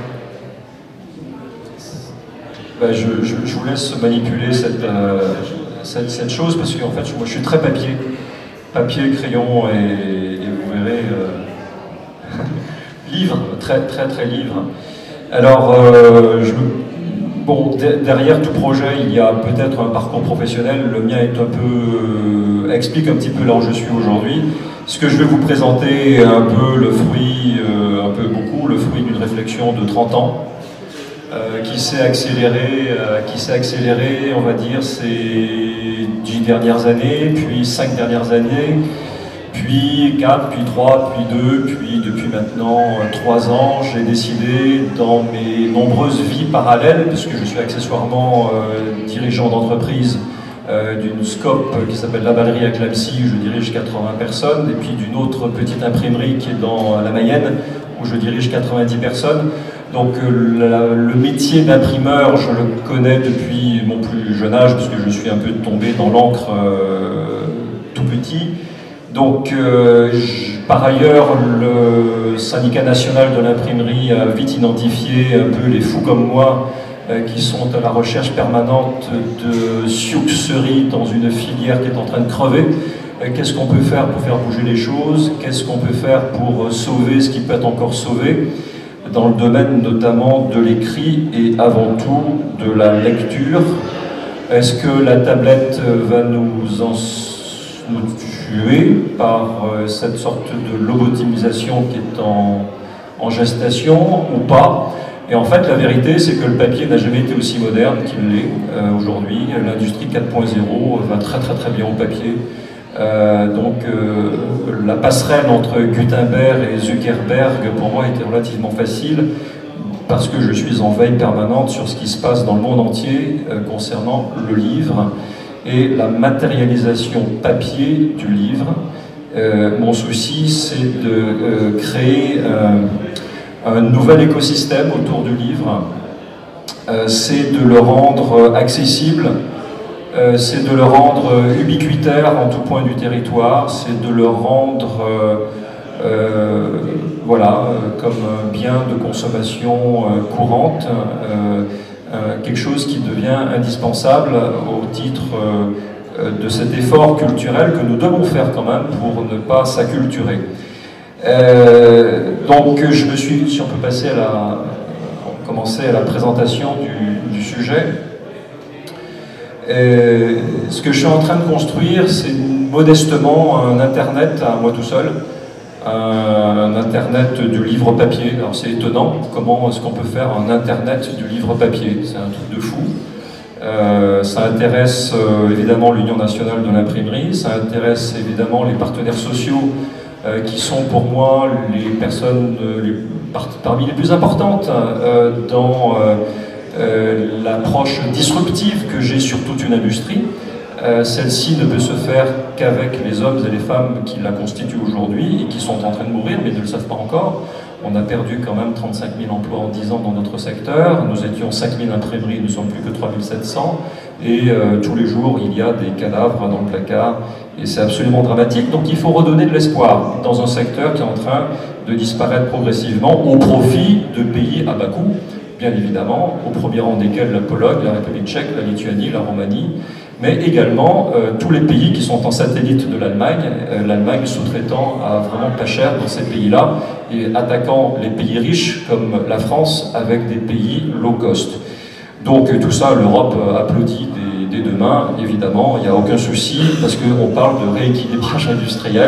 bah, je, je, je vous laisse manipuler cette, euh, cette, cette chose parce que en fait, moi je suis très papier. Papier, crayon et, et vous verrez euh, livre, très très très livre. Alors, euh, je, bon, de, derrière tout projet, il y a peut-être un parcours professionnel. Le mien est un peu, euh, explique un petit peu là où je suis aujourd'hui. Ce que je vais vous présenter est un peu le fruit, euh, un peu beaucoup, le fruit d'une réflexion de trente ans euh, qui s'est accélérée, euh, qui s'est accélérée, on va dire, ces dix dernières années, puis cinq dernières années, Puis quatre, puis trois, puis deux, puis depuis maintenant trois ans, j'ai décidé dans mes nombreuses vies parallèles, puisque je suis accessoirement euh, dirigeant d'entreprise euh, d'une scope qui s'appelle La Ballerie à Clamecy, où je dirige quatre-vingts personnes, et puis d'une autre petite imprimerie qui est dans la Mayenne, où je dirige quatre-vingt-dix personnes. Donc euh, la, le métier d'imprimeur, je le connais depuis mon plus jeune âge, parce que je suis un peu tombé dans l'encre euh, tout petit. Donc, euh, je, par ailleurs, le syndicat national de l'imprimerie a vite identifié un peu les fous comme moi euh, qui sont à la recherche permanente de sucreries dans une filière qui est en train de crever. Euh, Qu'est-ce qu'on peut faire pour faire bouger les choses? Qu'est-ce qu'on peut faire pour sauver ce qui peut être encore sauvé? Dans le domaine notamment de l'écrit et avant tout de la lecture. Est-ce que la tablette va nous en nous tuer par euh, cette sorte de lobotomisation qui est en, en gestation ou pas? Et en fait, la vérité, c'est que le papier n'a jamais été aussi moderne qu'il l'est euh, aujourd'hui. L'industrie quatre point zéro va très très très bien au papier. Euh, donc euh, la passerelle entre Gutenberg et Zuckerberg, pour moi, était relativement facile parce que je suis en veille permanente sur ce qui se passe dans le monde entier euh, concernant le livre et la matérialisation papier du livre. Euh, mon souci, c'est de euh, créer un, un nouvel écosystème autour du livre. Euh, c'est de le rendre accessible, euh, c'est de le rendre ubiquitaire en tout point du territoire, c'est de le rendre euh, euh, voilà, comme un bien de consommation euh, courante. Euh, Euh, quelque chose qui devient indispensable au titre euh, de cet effort culturel que nous devons faire quand même pour ne pas s'acculturer. Euh, donc je me suis, si on peut passer à la, commencer à la présentation du, du sujet. Euh, ce que je suis en train de construire, c'est modestement un internet à moi tout seul. Un internet du livre papier. Alors c'est étonnant, comment est-ce qu'on peut faire un internet du livre papier? C'est un truc de fou. Euh, ça intéresse euh, évidemment l'Union nationale de l'imprimerie, ça intéresse évidemment les partenaires sociaux euh, qui sont pour moi les personnes euh, les, par, parmi les plus importantes euh, dans euh, euh, l'approche disruptive que j'ai sur toute une industrie. Euh, Celle-ci ne peut se faire qu'avec les hommes et les femmes qui la constituent aujourd'hui et qui sont en train de mourir, mais ne le savent pas encore. On a perdu quand même trente-cinq mille emplois en dix ans dans notre secteur. Nous étions cinq mille imprimeries, nous ne sommes plus que trois mille sept cents. Et euh, tous les jours, il y a des cadavres dans le placard. Et c'est absolument dramatique. Donc il faut redonner de l'espoir dans un secteur qui est en train de disparaître progressivement au profit de pays à bas coût, bien évidemment, au premier rang desquels la Pologne, la République tchèque, la Lituanie, la Roumanie, mais également euh, tous les pays qui sont en satellite de l'Allemagne, euh, l'Allemagne sous-traitant à vraiment pas cher dans ces pays-là, et attaquant les pays riches comme la France avec des pays low cost. Donc tout ça, l'Europe applaudit des, des deux mains, évidemment, il n'y a aucun souci, parce qu'on parle de rééquilibrage industriel,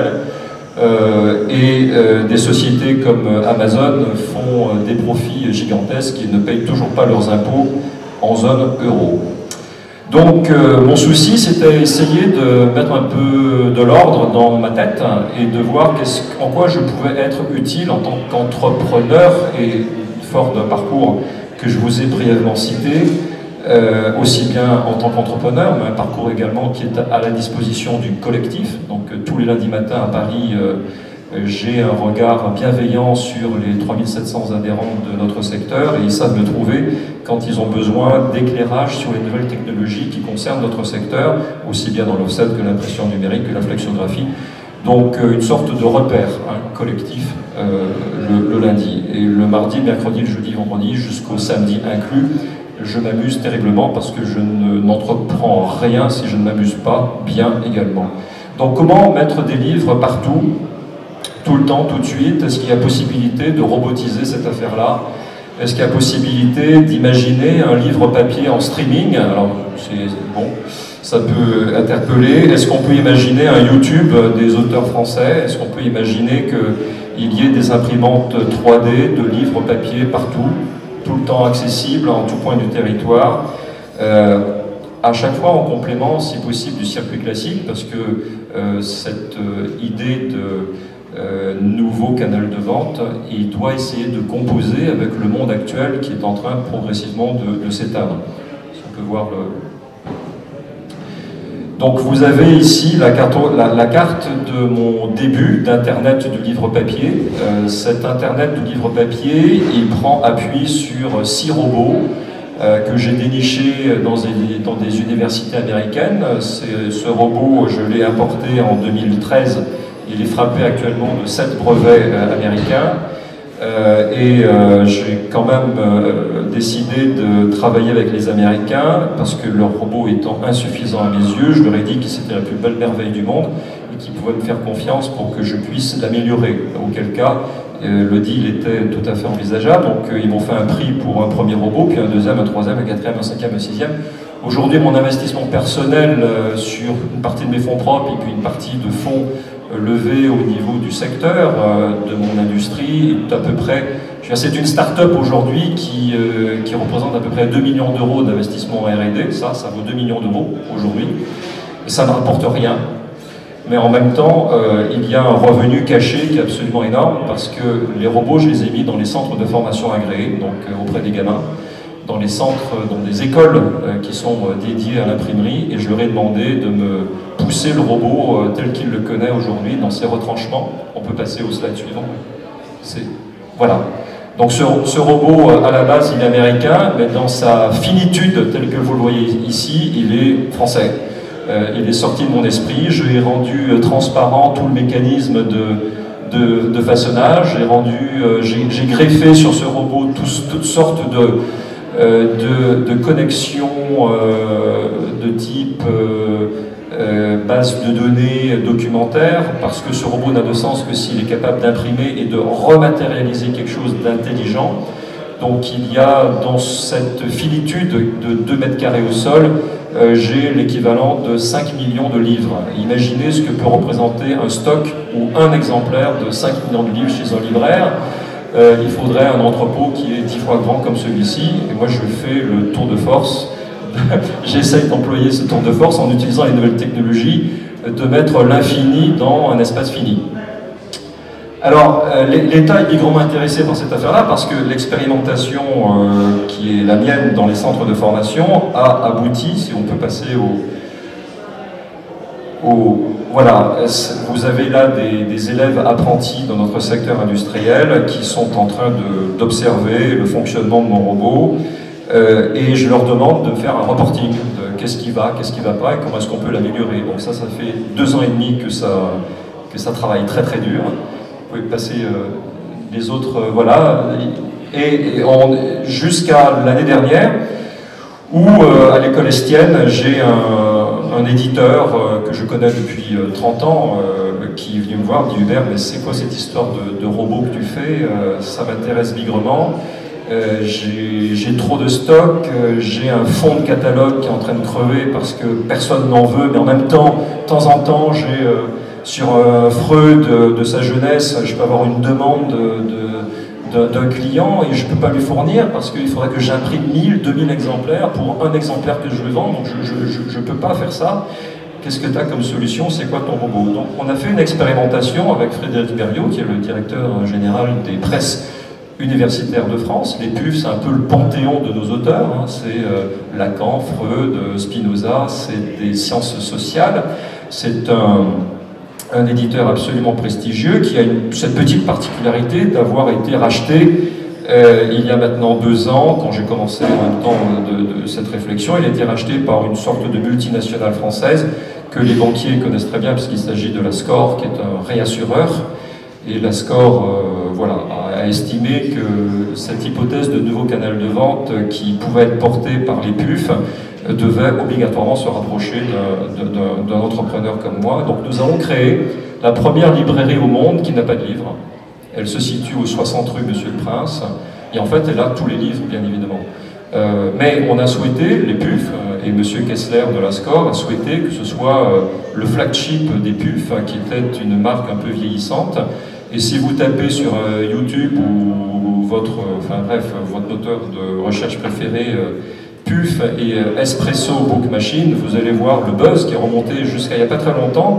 euh, et euh, des sociétés comme Amazon font euh, des profits gigantesques et ne payent toujours pas leurs impôts en zone euro. Donc euh, mon souci, c'était essayer de mettre un peu de l'ordre dans ma tête et de voir en quoi je pouvais être utile en tant qu'entrepreneur, et fort d'un parcours que je vous ai brièvement cité, euh, aussi bien en tant qu'entrepreneur, mais un parcours également qui est à la disposition du collectif. Donc euh, tous les lundis matins à Paris, euh, j'ai un regard bienveillant sur les trois mille sept cents adhérents de notre secteur, et ils savent me trouver quand ils ont besoin d'éclairage sur les nouvelles technologies qui concernent notre secteur, aussi bien dans l'offset que l'impression numérique, que la flexographie. Donc une sorte de repère hein, collectif euh, le, le lundi. Et le mardi, le mercredi, le jeudi, vendredi, jusqu'au samedi inclus, je m'amuse terriblement parce que je n'entreprends rien si je ne m'amuse pas bien également. Donc comment mettre des livres partout, tout le temps, tout de suite? Est-ce qu'il y a possibilité de robotiser cette affaire-là? Est-ce qu'il y a possibilité d'imaginer un livre papier en streaming? Alors, c'est bon, ça peut interpeller. Est-ce qu'on peut imaginer un YouTube des auteurs français? Est-ce qu'on peut imaginer qu'il y ait des imprimantes trois D de livres papier partout, tout le temps accessibles en tout point du territoire? euh, À chaque fois en complément, si possible, du circuit classique, parce que euh, cette euh, idée de euh, nouveau canal de vente, et il doit essayer de composer avec le monde actuel qui est en train progressivement de, de s'éteindre. Si on peut voir le... Donc vous avez ici la carte, la, la carte de mon début d'Internet du livre papier. Euh, cet Internet du livre papier, il prend appui sur six robots euh, que j'ai dénichés dans des, dans des universités américaines. Ce robot, je l'ai importé en deux mille treize. Il est frappé actuellement de sept brevets euh, américains. Euh, et euh, j'ai quand même euh, décidé de travailler avec les Américains parce que leur robot étant insuffisant à mes yeux, je leur ai dit que c'était la plus belle merveille du monde et qu'ils pouvaient me faire confiance pour que je puisse l'améliorer. Auquel cas, euh, le deal était tout à fait envisageable. Donc euh, ils m'ont fait un prix pour un premier robot, puis un deuxième, un troisième, un quatrième, un cinquième, un sixième. Aujourd'hui, mon investissement personnel euh, sur une partie de mes fonds propres et puis une partie de fonds levé au niveau du secteur euh, de mon industrie est à peu près, c'est une start-up aujourd'hui qui, euh, qui représente à peu près deux millions d'euros d'investissement en R et D, ça, ça vaut deux millions d'euros aujourd'hui, ça ne rapporte rien, mais en même temps, euh, il y a un revenu caché qui est absolument énorme parce que les robots, je les ai mis dans les centres de formation agréés, donc euh, auprès des gamins, dans les centres, dans des écoles euh, qui sont euh, dédiées à l'imprimerie, et je leur ai demandé de me pousser le robot euh, tel qu'il le connaît aujourd'hui dans ses retranchements. On peut passer au slide suivant. Voilà. Donc ce, ce robot, euh, à la base, il est américain, mais dans sa finitude, telle que vous le voyez ici, il est français. Euh, il est sorti de mon esprit, je lui ai rendu euh, transparent tout le mécanisme de, de, de façonnage, j'ai rendu, euh, j'ai greffé sur ce robot tous, toutes sortes de De, de connexions euh, de type euh, euh, base de données documentaire, parce que ce robot n'a de sens que s'il est capable d'imprimer et de rematérialiser quelque chose d'intelligent. Donc il y a dans cette finitude de deux mètres carrés au sol, euh, j'ai l'équivalent de cinq millions de livres. Imaginez ce que peut représenter un stock ou un exemplaire de cinq millions de livres chez un libraire. Euh, il faudrait un entrepôt qui est dix fois grand comme celui-ci, et moi je fais le tour de force, j'essaye d'employer ce tour de force en utilisant les nouvelles technologies, de mettre l'infini dans un espace fini. Alors, euh, l'État est bigrement intéressé par cette affaire-là parce que l'expérimentation euh, qui est la mienne dans les centres de formation a abouti, si on peut passer au... au Voilà, vous avez là des, des élèves apprentis dans notre secteur industriel qui sont en train d'observer le fonctionnement de mon robot euh, et je leur demande de faire un reporting de qu'est-ce qui va, qu'est-ce qui ne va pas et comment est-ce qu'on peut l'améliorer. Donc ça, ça fait deux ans et demi que ça, que ça travaille très très dur. Vous pouvez passer euh, les autres, euh, voilà, et, et jusqu'à l'année dernière où euh, à l'école Estienne, j'ai un, un éditeur euh, que je connais depuis euh, trente ans euh, qui est venu me voir, me dit Hubert, mais c'est quoi cette histoire de, de robot que tu fais euh, ça m'intéresse bigrement. Euh, j'ai trop de stock, euh, j'ai un fonds de catalogue qui est en train de crever parce que personne n'en veut, mais en même temps, de temps en temps, j'ai euh, sur euh, Freud de, de sa jeunesse, je peux avoir une demande d'un client et je ne peux pas lui fournir parce qu'il faudrait que j'imprime mille, deux mille exemplaires pour un exemplaire que je veux vendre, donc je ne peux pas faire ça. Qu'est-ce que tu as comme solution? C'est quoi ton robot? Donc on a fait une expérimentation avec Frédéric Berriot, qui est le directeur général des presses universitaires de France. Les P U F, c'est un peu le panthéon de nos auteurs, hein. C'est euh, Lacan, Freud, Spinoza, c'est des sciences sociales. C'est un, un éditeur absolument prestigieux qui a une, cette petite particularité d'avoir été racheté euh, il y a maintenant deux ans, quand j'ai commencé en même temps de, de cette réflexion. Il a été racheté par une sorte de multinationale française que les banquiers connaissent très bien, puisqu'il s'agit de la SCOR, qui est un réassureur. Et la SCOR euh, voilà, a, a estimé que cette hypothèse de nouveau canal de vente qui pouvait être porté par les P U F devait obligatoirement se rapprocher d'un entrepreneur comme moi. Donc nous avons créé la première librairie au monde qui n'a pas de livre. Elle se situe au soixante rue Monsieur le Prince, et en fait elle a tous les livres, bien évidemment. Euh, mais on a souhaité, les P U F, et M. Kessler de la SCOR a souhaité que ce soit euh, le flagship des P U F, qui était une marque un peu vieillissante. Et si vous tapez sur euh, YouTube ou, ou votre, euh, enfin bref, votre moteur de recherche préféré, euh, P U F et euh, Espresso Book Machine, vous allez voir le buzz qui est remonté jusqu'à il n'y a pas très longtemps,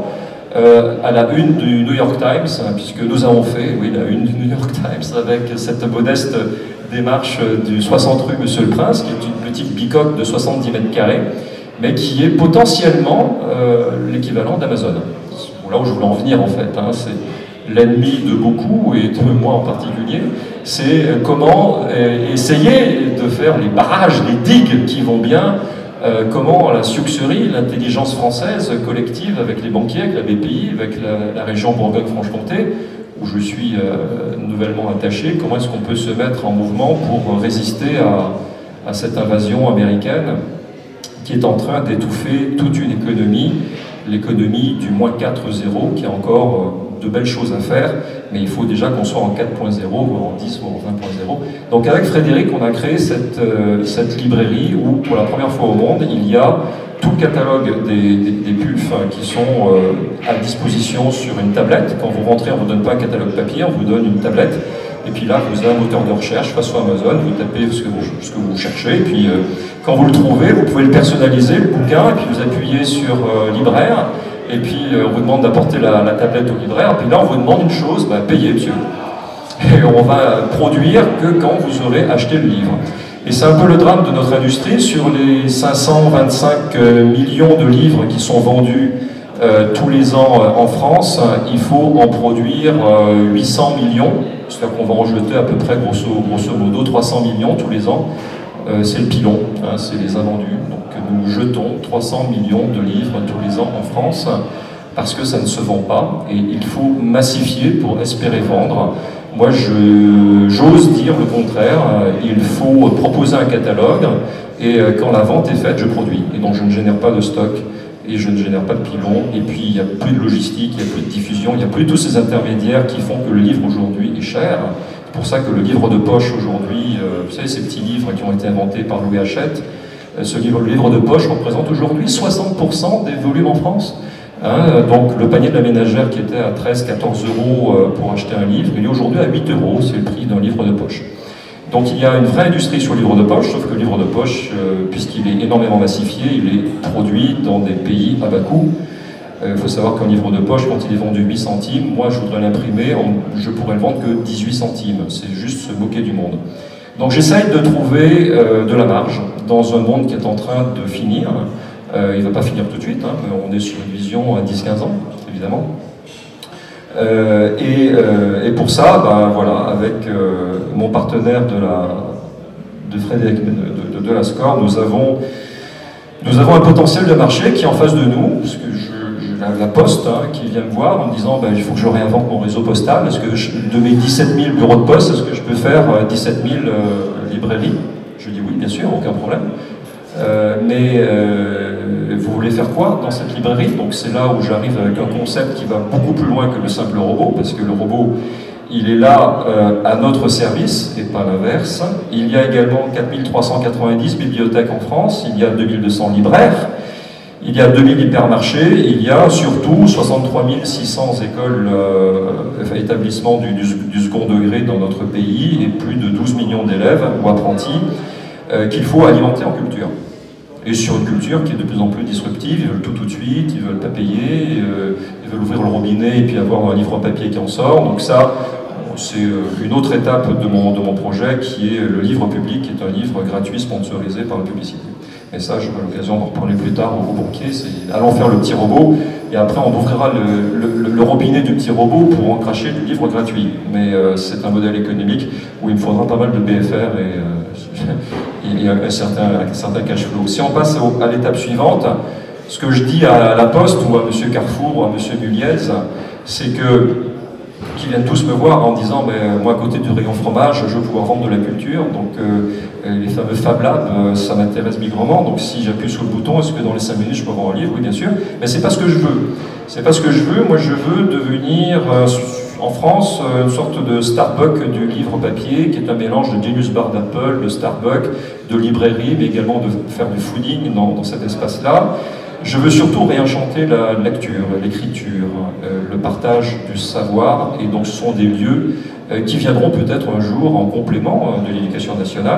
euh, à la une du New York Times, hein, puisque nous avons fait, oui, la une du New York Times avec cette modeste démarche du soixante rue Monsieur le Prince, qui est une petite bicoque de soixante-dix mètres carrés, mais qui est potentiellement euh, l'équivalent d'Amazon. Là où je voulais en venir en fait, hein, c'est l'ennemi de beaucoup, et de moi en particulier, c'est comment euh, essayer de faire les barrages, les digues qui vont bien, euh, comment la succerie, l'intelligence française collective avec les banquiers, avec la B P I, avec la, la région Bourgogne-Franche-Comté, où je suis euh, nouvellement attaché, comment est-ce qu'on peut se mettre en mouvement pour résister à, à cette invasion américaine qui est en train d'étouffer toute une économie, l'économie du moins quatre zéro, qui a encore euh, de belles choses à faire, mais il faut déjà qu'on soit en quatre point zéro, voire en dix, voire en vingt point zéro. Donc avec Frédéric, on a créé cette, euh, cette librairie où, pour la première fois au monde, il y a tout le catalogue des, des, des pulfs qui sont euh, à disposition sur une tablette. Quand vous rentrez, on ne vous donne pas un catalogue papier, on vous donne une tablette. Et puis là, vous avez un moteur de recherche, façon Amazon, vous tapez ce que vous, ce que vous cherchez, et puis euh, quand vous le trouvez, vous pouvez le personnaliser, le bouquin, et puis vous appuyez sur euh, libraire, et puis euh, on vous demande d'apporter la, la tablette au libraire, et puis là on vous demande une chose, bah, payez monsieur. Et on va produire que quand vous aurez acheté le livre. Et c'est un peu le drame de notre industrie. Sur les cinq cent vingt-cinq millions de livres qui sont vendus euh, tous les ans euh, en France, il faut en produire euh, huit cents millions, c'est-à-dire qu'on va en jeter à peu près grosso, grosso modo trois cents millions tous les ans. Euh, c'est le pilon, hein, c'est les invendus. Donc nous jetons trois cents millions de livres tous les ans en France parce que ça ne se vend pas et il faut massifier pour espérer vendre. Moi, j'ose dire le contraire. Il faut proposer un catalogue et quand la vente est faite, je produis. Et donc, je ne génère pas de stock et je ne génère pas de pilon. Et puis, il n'y a plus de logistique, il n'y a plus de diffusion, il n'y a plus tous ces intermédiaires qui font que le livre aujourd'hui est cher. C'est pour ça que le livre de poche aujourd'hui, euh, vous savez, ces petits livres qui ont été inventés par Louis Hachette, euh, ce livre, le livre de poche représente aujourd'hui soixante pour cent des volumes en France. Hein, donc le panier de la ménagère qui était à treize à quatorze euros pour acheter un livre, il est aujourd'hui à huit euros, c'est le prix d'un livre de poche. Donc il y a une vraie industrie sur le livre de poche, sauf que le livre de poche, euh, puisqu'il est énormément massifié, il est produit dans des pays à bas coût. Il euh, faut savoir qu'un livre de poche, quand il est vendu huit centimes, moi je voudrais l'imprimer, je pourrais le vendre que dix-huit centimes, c'est juste se moquer du monde. Donc j'essaye de trouver euh, de la marge dans un monde qui est en train de finir. Euh, il ne va pas finir tout de suite, hein, mais on est sur une vision à dix à quinze ans, évidemment. Euh, et, euh, et pour ça, ben, voilà, avec euh, mon partenaire de, la, de Frédéric de, de, de la SCOR, nous avons, nous avons un potentiel de marché qui est en face de nous, parce que je, je, la, la Poste hein, qui vient me voir en me disant ben, il faut que je réinvente mon réseau postal, est-ce que je, de mes dix-sept mille bureaux de poste, est-ce que je peux faire dix-sept mille euh, librairies? Je dis oui, bien sûr, aucun problème. Euh, mais euh, vous voulez faire quoi dans cette librairie? Donc c'est là où j'arrive avec un concept qui va beaucoup plus loin que le simple robot, parce que le robot, il est là euh, à notre service et pas l'inverse. Il y a également quatre mille trois cent quatre-vingt-dix bibliothèques en France, il y a deux mille deux cents libraires, il y a deux mille hypermarchés, il y a surtout soixante-trois mille six cents écoles, euh, établissements du, du, du second degré dans notre pays et plus de douze millions d'élèves ou apprentis euh, qu'il faut alimenter en culture. Et sur une culture qui est de plus en plus disruptive, ils veulent tout tout de suite, ils veulent pas payer, euh, ils veulent ouvrir le robinet et puis avoir un livre papier qui en sort. Donc ça, c'est une autre étape de mon, de mon projet qui est le livre public, qui est un livre gratuit sponsorisé par la publicité. Et ça, j'aurai l'occasion d'en reparler plus tard au banquier. Allons faire le petit robot, et après on ouvrira le, le, le robinet du petit robot pour en cracher du livre gratuit. Mais euh, c'est un modèle économique où il me faudra pas mal de B F R et... Euh, il y a un certain, un certain cash flow. Si on passe au, à l'étape suivante, ce que je dis à la Poste ou à M. Carrefour ou à M. Muliez, c'est que qu'ils viennent tous me voir en disant mais moi à côté du rayon fromage je veux pouvoir vendre de la culture, donc euh, les fameux Fab Labs euh, ça m'intéresse bigrement, donc si j'appuie sur le bouton, est-ce que dans les cinq minutes je peux vendre un livre? Oui bien sûr, mais c'est pas ce que je veux, c'est pas ce que je veux. Moi je veux devenir euh, en France une sorte de Starbucks du livre papier, qui est un mélange de Genius Bar d'Apple, de Starbucks, de librairie, mais également de faire du fooding dans, dans cet espace-là. Je veux surtout réenchanter la lecture, l'écriture, euh, le partage du savoir, et donc ce sont des lieux euh, qui viendront peut-être un jour en complément euh, de l'éducation nationale,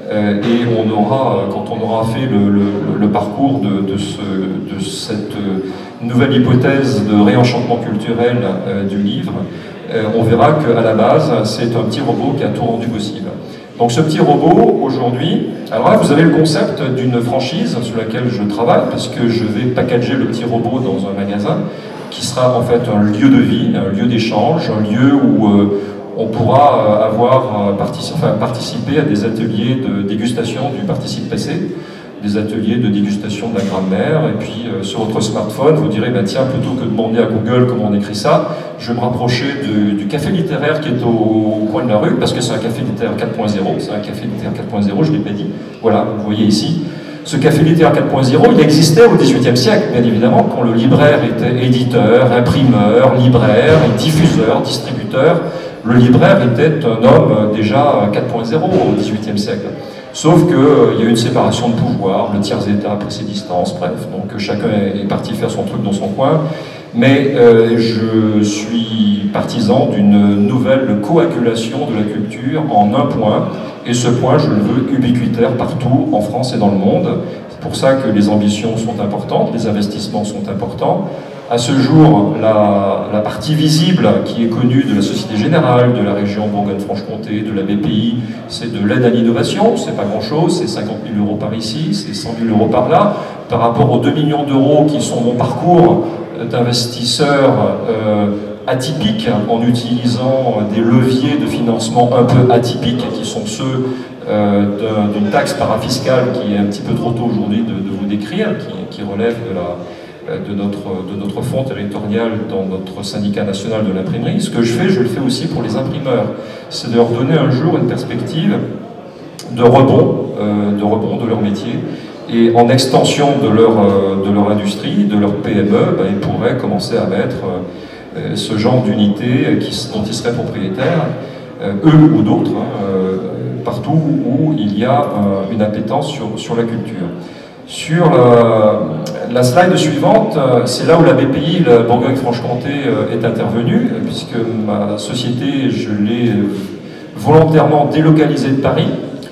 Euh, et on aura, quand on aura fait le, le, le parcours de, de, ce, de cette nouvelle hypothèse de réenchantement culturel euh, du livre, euh, on verra qu'à la base, c'est un petit robot qui a tout rendu possible. Donc ce petit robot, aujourd'hui, alors là vous avez le concept d'une franchise sur laquelle je travaille, parce que je vais packager le petit robot dans un magasin, qui sera en fait un lieu de vie, un lieu d'échange, un lieu où euh, on pourra avoir partici enfin, participé à des ateliers de dégustation du participe passé, des ateliers de dégustation de la grammaire, et puis euh, sur votre smartphone, vous direz, bah, tiens, plutôt que de demander à Google comment on écrit ça, je vais me rapprocher de, du café littéraire qui est au, au coin de la rue, parce que c'est un café littéraire quatre point zéro, c'est un café littéraire quatre point zéro, je ne l'ai pas dit, voilà, vous voyez ici. Ce café littéraire quatre point zéro, il existait au dix-huitième siècle, bien évidemment, quand le libraire était éditeur, imprimeur, libraire, diffuseur, distributeur. Le libraire était un homme déjà quatre point zéro au dix-huitième siècle. Sauf qu'il euh, y a eu une séparation de pouvoir, le tiers-état a pris ses distances, bref, donc chacun est parti faire son truc dans son coin. Mais euh, je suis partisan d'une nouvelle coagulation de la culture en un point, et ce point, je le veux ubiquitaire partout, en France et dans le monde. C'est pour ça que les ambitions sont importantes, les investissements sont importants. À ce jour, la, la partie visible qui est connue de la Société Générale, de la région Bourgogne-Franche-Comté, de la B P I, c'est de l'aide à l'innovation, c'est pas grand-chose, c'est cinquante mille euros par ici, c'est cent mille euros par là. Par rapport aux deux millions d'euros qui sont mon parcours d'investisseur euh, atypique, en utilisant des leviers de financement un peu atypiques, qui sont ceux euh, d'une taxe parafiscale qui est un petit peu trop tôt aujourd'hui de, de vous décrire, qui, qui relève de la... De notre, de notre fonds territorial dans notre syndicat national de l'imprimerie. Ce que je fais, je le fais aussi pour les imprimeurs. C'est de leur donner un jour une perspective de rebond, euh, de rebond de leur métier. Et en extension de leur, euh, de leur industrie, de leur P M E, ben, ils pourraient commencer à mettre euh, ce genre d'unité dont ils seraient propriétaires, euh, eux ou d'autres, hein, euh, partout où il y a euh, une appétence sur, sur la culture. Sur la, la slide suivante, c'est là où la B P I, la Bourgogne-Franche-Comté, est intervenue, puisque ma société, je l'ai volontairement délocalisée de Paris,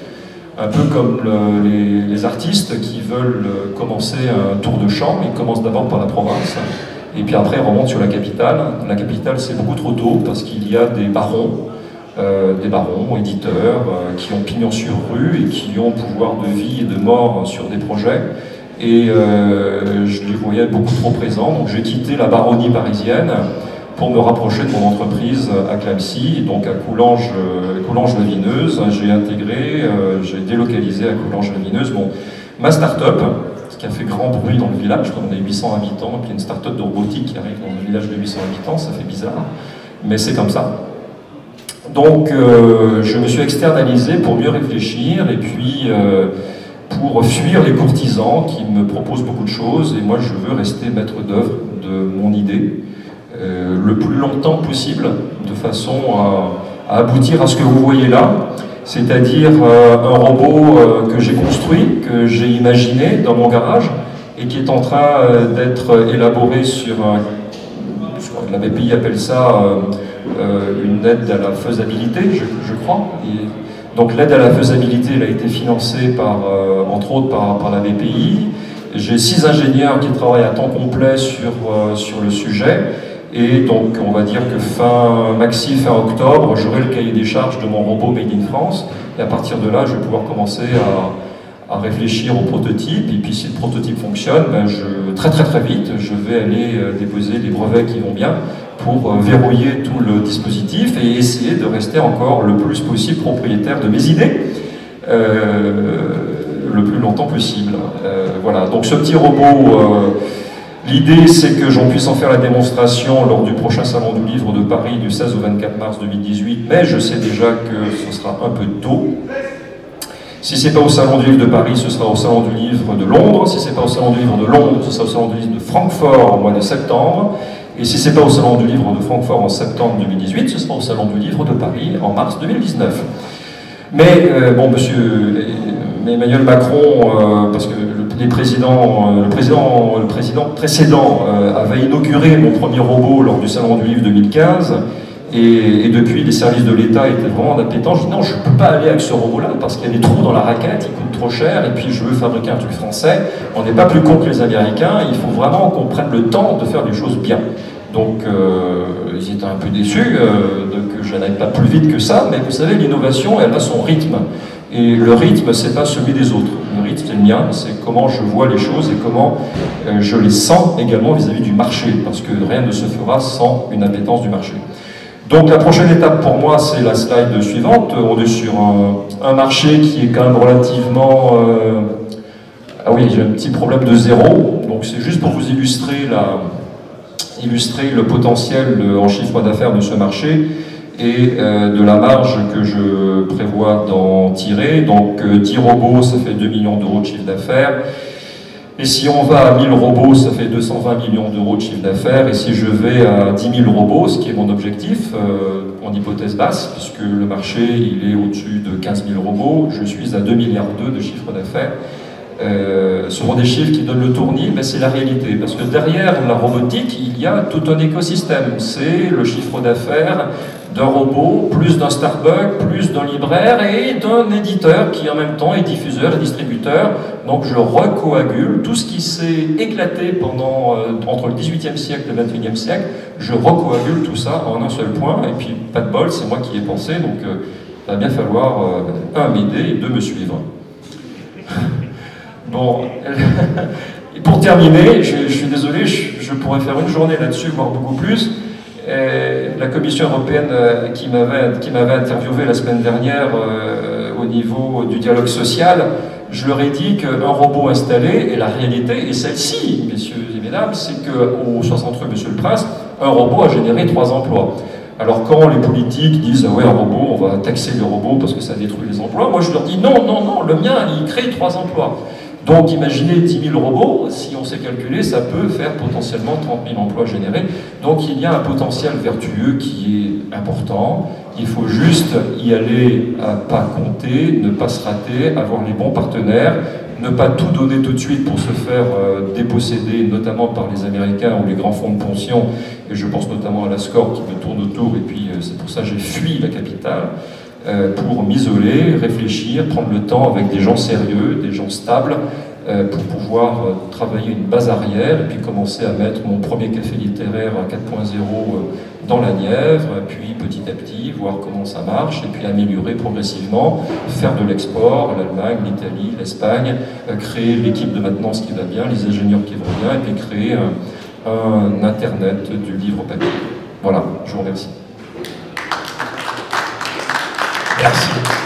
un peu comme le, les, les artistes qui veulent commencer un tour de chant, ils commencent d'abord par la province, et puis après ils remontent sur la capitale. La capitale, c'est beaucoup trop tôt, parce qu'il y a des barons, Euh, des barons, éditeurs, euh, qui ont pignon sur rue et qui ont pouvoir de vie et de mort sur des projets. Et euh, je les voyais beaucoup trop présents, donc j'ai quitté la baronnie parisienne pour me rapprocher de mon entreprise à Clamecy, donc à Coulanges, euh, Coulanges-la-Vineuse. J'ai intégré, euh, j'ai délocalisé à Coulanges-la-Vineuse bon, ma start-up, ce qui a fait grand bruit dans le village, comme on a huit cents habitants, et puis une start-up de robotique qui arrive dans un village de huit cents habitants, ça fait bizarre, mais c'est comme ça. Donc euh, je me suis externalisé pour mieux réfléchir et puis euh, pour fuir les courtisans qui me proposent beaucoup de choses, et moi je veux rester maître d'œuvre de mon idée euh, le plus longtemps possible, de façon à, à aboutir à ce que vous voyez là, c'est-à-dire euh, un robot euh, que j'ai construit, que j'ai imaginé dans mon garage et qui est en train euh, d'être élaboré sur un, sur, la B P I appelle ça euh, Euh, une aide à la faisabilité, je, je crois. Et donc l'aide à la faisabilité, elle a été financée par, euh, entre autres par, par la B P I. J'ai six ingénieurs qui travaillent à temps complet sur, euh, sur le sujet. Et donc on va dire que fin maxi, fin octobre, j'aurai le cahier des charges de mon robot Made in France. Et à partir de là, je vais pouvoir commencer à, à réfléchir au prototype. Et puis si le prototype fonctionne, ben je, très très très vite, je vais aller euh, déposer les brevets qui vont bien, pour verrouiller tout le dispositif et essayer de rester encore le plus possible propriétaire de mes idées, euh, le plus longtemps possible. Euh, voilà, donc ce petit robot, euh, l'idée c'est que j'en puisse en faire la démonstration lors du prochain Salon du Livre de Paris du seize au vingt-quatre mars deux mille dix-huit, mais je sais déjà que ce sera un peu tôt. Si ce n'est pas au Salon du Livre de Paris, ce sera au Salon du Livre de Londres. Si ce n'est pas au Salon du Livre de Londres, ce sera au Salon du Livre de Francfort au mois de septembre. Et si ce n'est pas au Salon du Livre de Francfort en septembre deux mille dix-huit, ce sera au Salon du Livre de Paris en mars deux mille dix-neuf. Mais, euh, bon, monsieur Emmanuel Macron, euh, parce que le, les présidents, euh, le, président, le président précédent euh, avait inauguré mon premier robot lors du Salon du Livre deux mille quinze, Et, et depuis, les services de l'État étaient vraiment en appétant. Je dis non, je ne peux pas aller avec ce robot-là parce qu'il y a des trous dans la raquette, il coûte trop cher, et puis je veux fabriquer un truc français. On n'est pas plus con que les Américains, il faut vraiment qu'on prenne le temps de faire des choses bien. Donc, euh, ils étaient un peu déçus euh, de, que je n'aille pas plus vite que ça, mais vous savez, l'innovation, elle a son rythme. Et le rythme, c'est pas celui des autres. Le rythme, c'est le mien, c'est comment je vois les choses et comment euh, je les sens également vis-à-vis du marché, parce que rien ne se fera sans une appétence du marché. Donc la prochaine étape pour moi, c'est la slide suivante. On est sur un, un marché qui est quand même relativement... Euh... Ah oui, j'ai un petit problème de zéro. Donc c'est juste pour vous illustrer, la... illustrer le potentiel en chiffre d'affaires de ce marché et euh, de la marge que je prévois d'en tirer. Donc euh, dix robots, ça fait deux millions d'euros de chiffre d'affaires. Et si on va à mille robots, ça fait deux cent vingt millions d'euros de chiffre d'affaires. Et si je vais à dix mille robots, ce qui est mon objectif, euh, en hypothèse basse, puisque le marché il est au-dessus de quinze mille robots, je suis à deux milliards deux de chiffre d'affaires. Euh, ce sont des chiffres qui donnent le tournis, mais c'est la réalité. Parce que derrière la robotique, il y a tout un écosystème. C'est le chiffre d'affaires d'un robot, plus d'un Starbucks, plus d'un libraire et d'un éditeur qui en même temps est diffuseur et distributeur. Donc je recoagule tout ce qui s'est éclaté pendant, euh, entre le dix-huitième siècle et le vingt et unième siècle, je recoagule tout ça en un seul point. Et puis pas de bol, c'est moi qui ai pensé, donc il euh, va bien falloir, euh, un, m'aider et deux, me suivre. Bon, et pour terminer, je, je suis désolé, je, je pourrais faire une journée là-dessus, voire beaucoup plus. Et la Commission européenne euh, qui m'avait qui m'avait interviewé la semaine dernière euh, au niveau du dialogue social, je leur ai dit qu'un robot installé, et la réalité est celle-ci, messieurs et mesdames, c'est qu'au soixante-trois, Monsieur le Prince, un robot a généré trois emplois. Alors quand les politiques disent ah « ouais, un robot, on va taxer le robot parce que ça détruit les emplois », moi je leur dis « non, non, non, le mien, il crée trois emplois ». Donc imaginez dix mille robots, si on sait calculer, ça peut faire potentiellement trente mille emplois générés. Donc il y a un potentiel vertueux qui est important. Il faut juste y aller à pas compter, ne pas se rater, avoir les bons partenaires, ne pas tout donner tout de suite pour se faire euh, déposséder, notamment par les Américains ou les grands fonds de pension. Et je pense notamment à la SCOR qui me tourne autour, et puis euh, c'est pour ça que j'ai fui la capitale. Euh, pour m'isoler, réfléchir, prendre le temps avec des gens sérieux, des gens stables, euh, pour pouvoir euh, travailler une base arrière et puis commencer à mettre mon premier café littéraire à quatre point zéro euh, dans la Nièvre, puis petit à petit voir comment ça marche et puis améliorer progressivement, faire de l'export, l'Allemagne, l'Italie, l'Espagne, euh, créer l'équipe de maintenance qui va bien, les ingénieurs qui vont bien, et puis créer un, un internet du livre papier. Voilà, je vous remercie. Merci.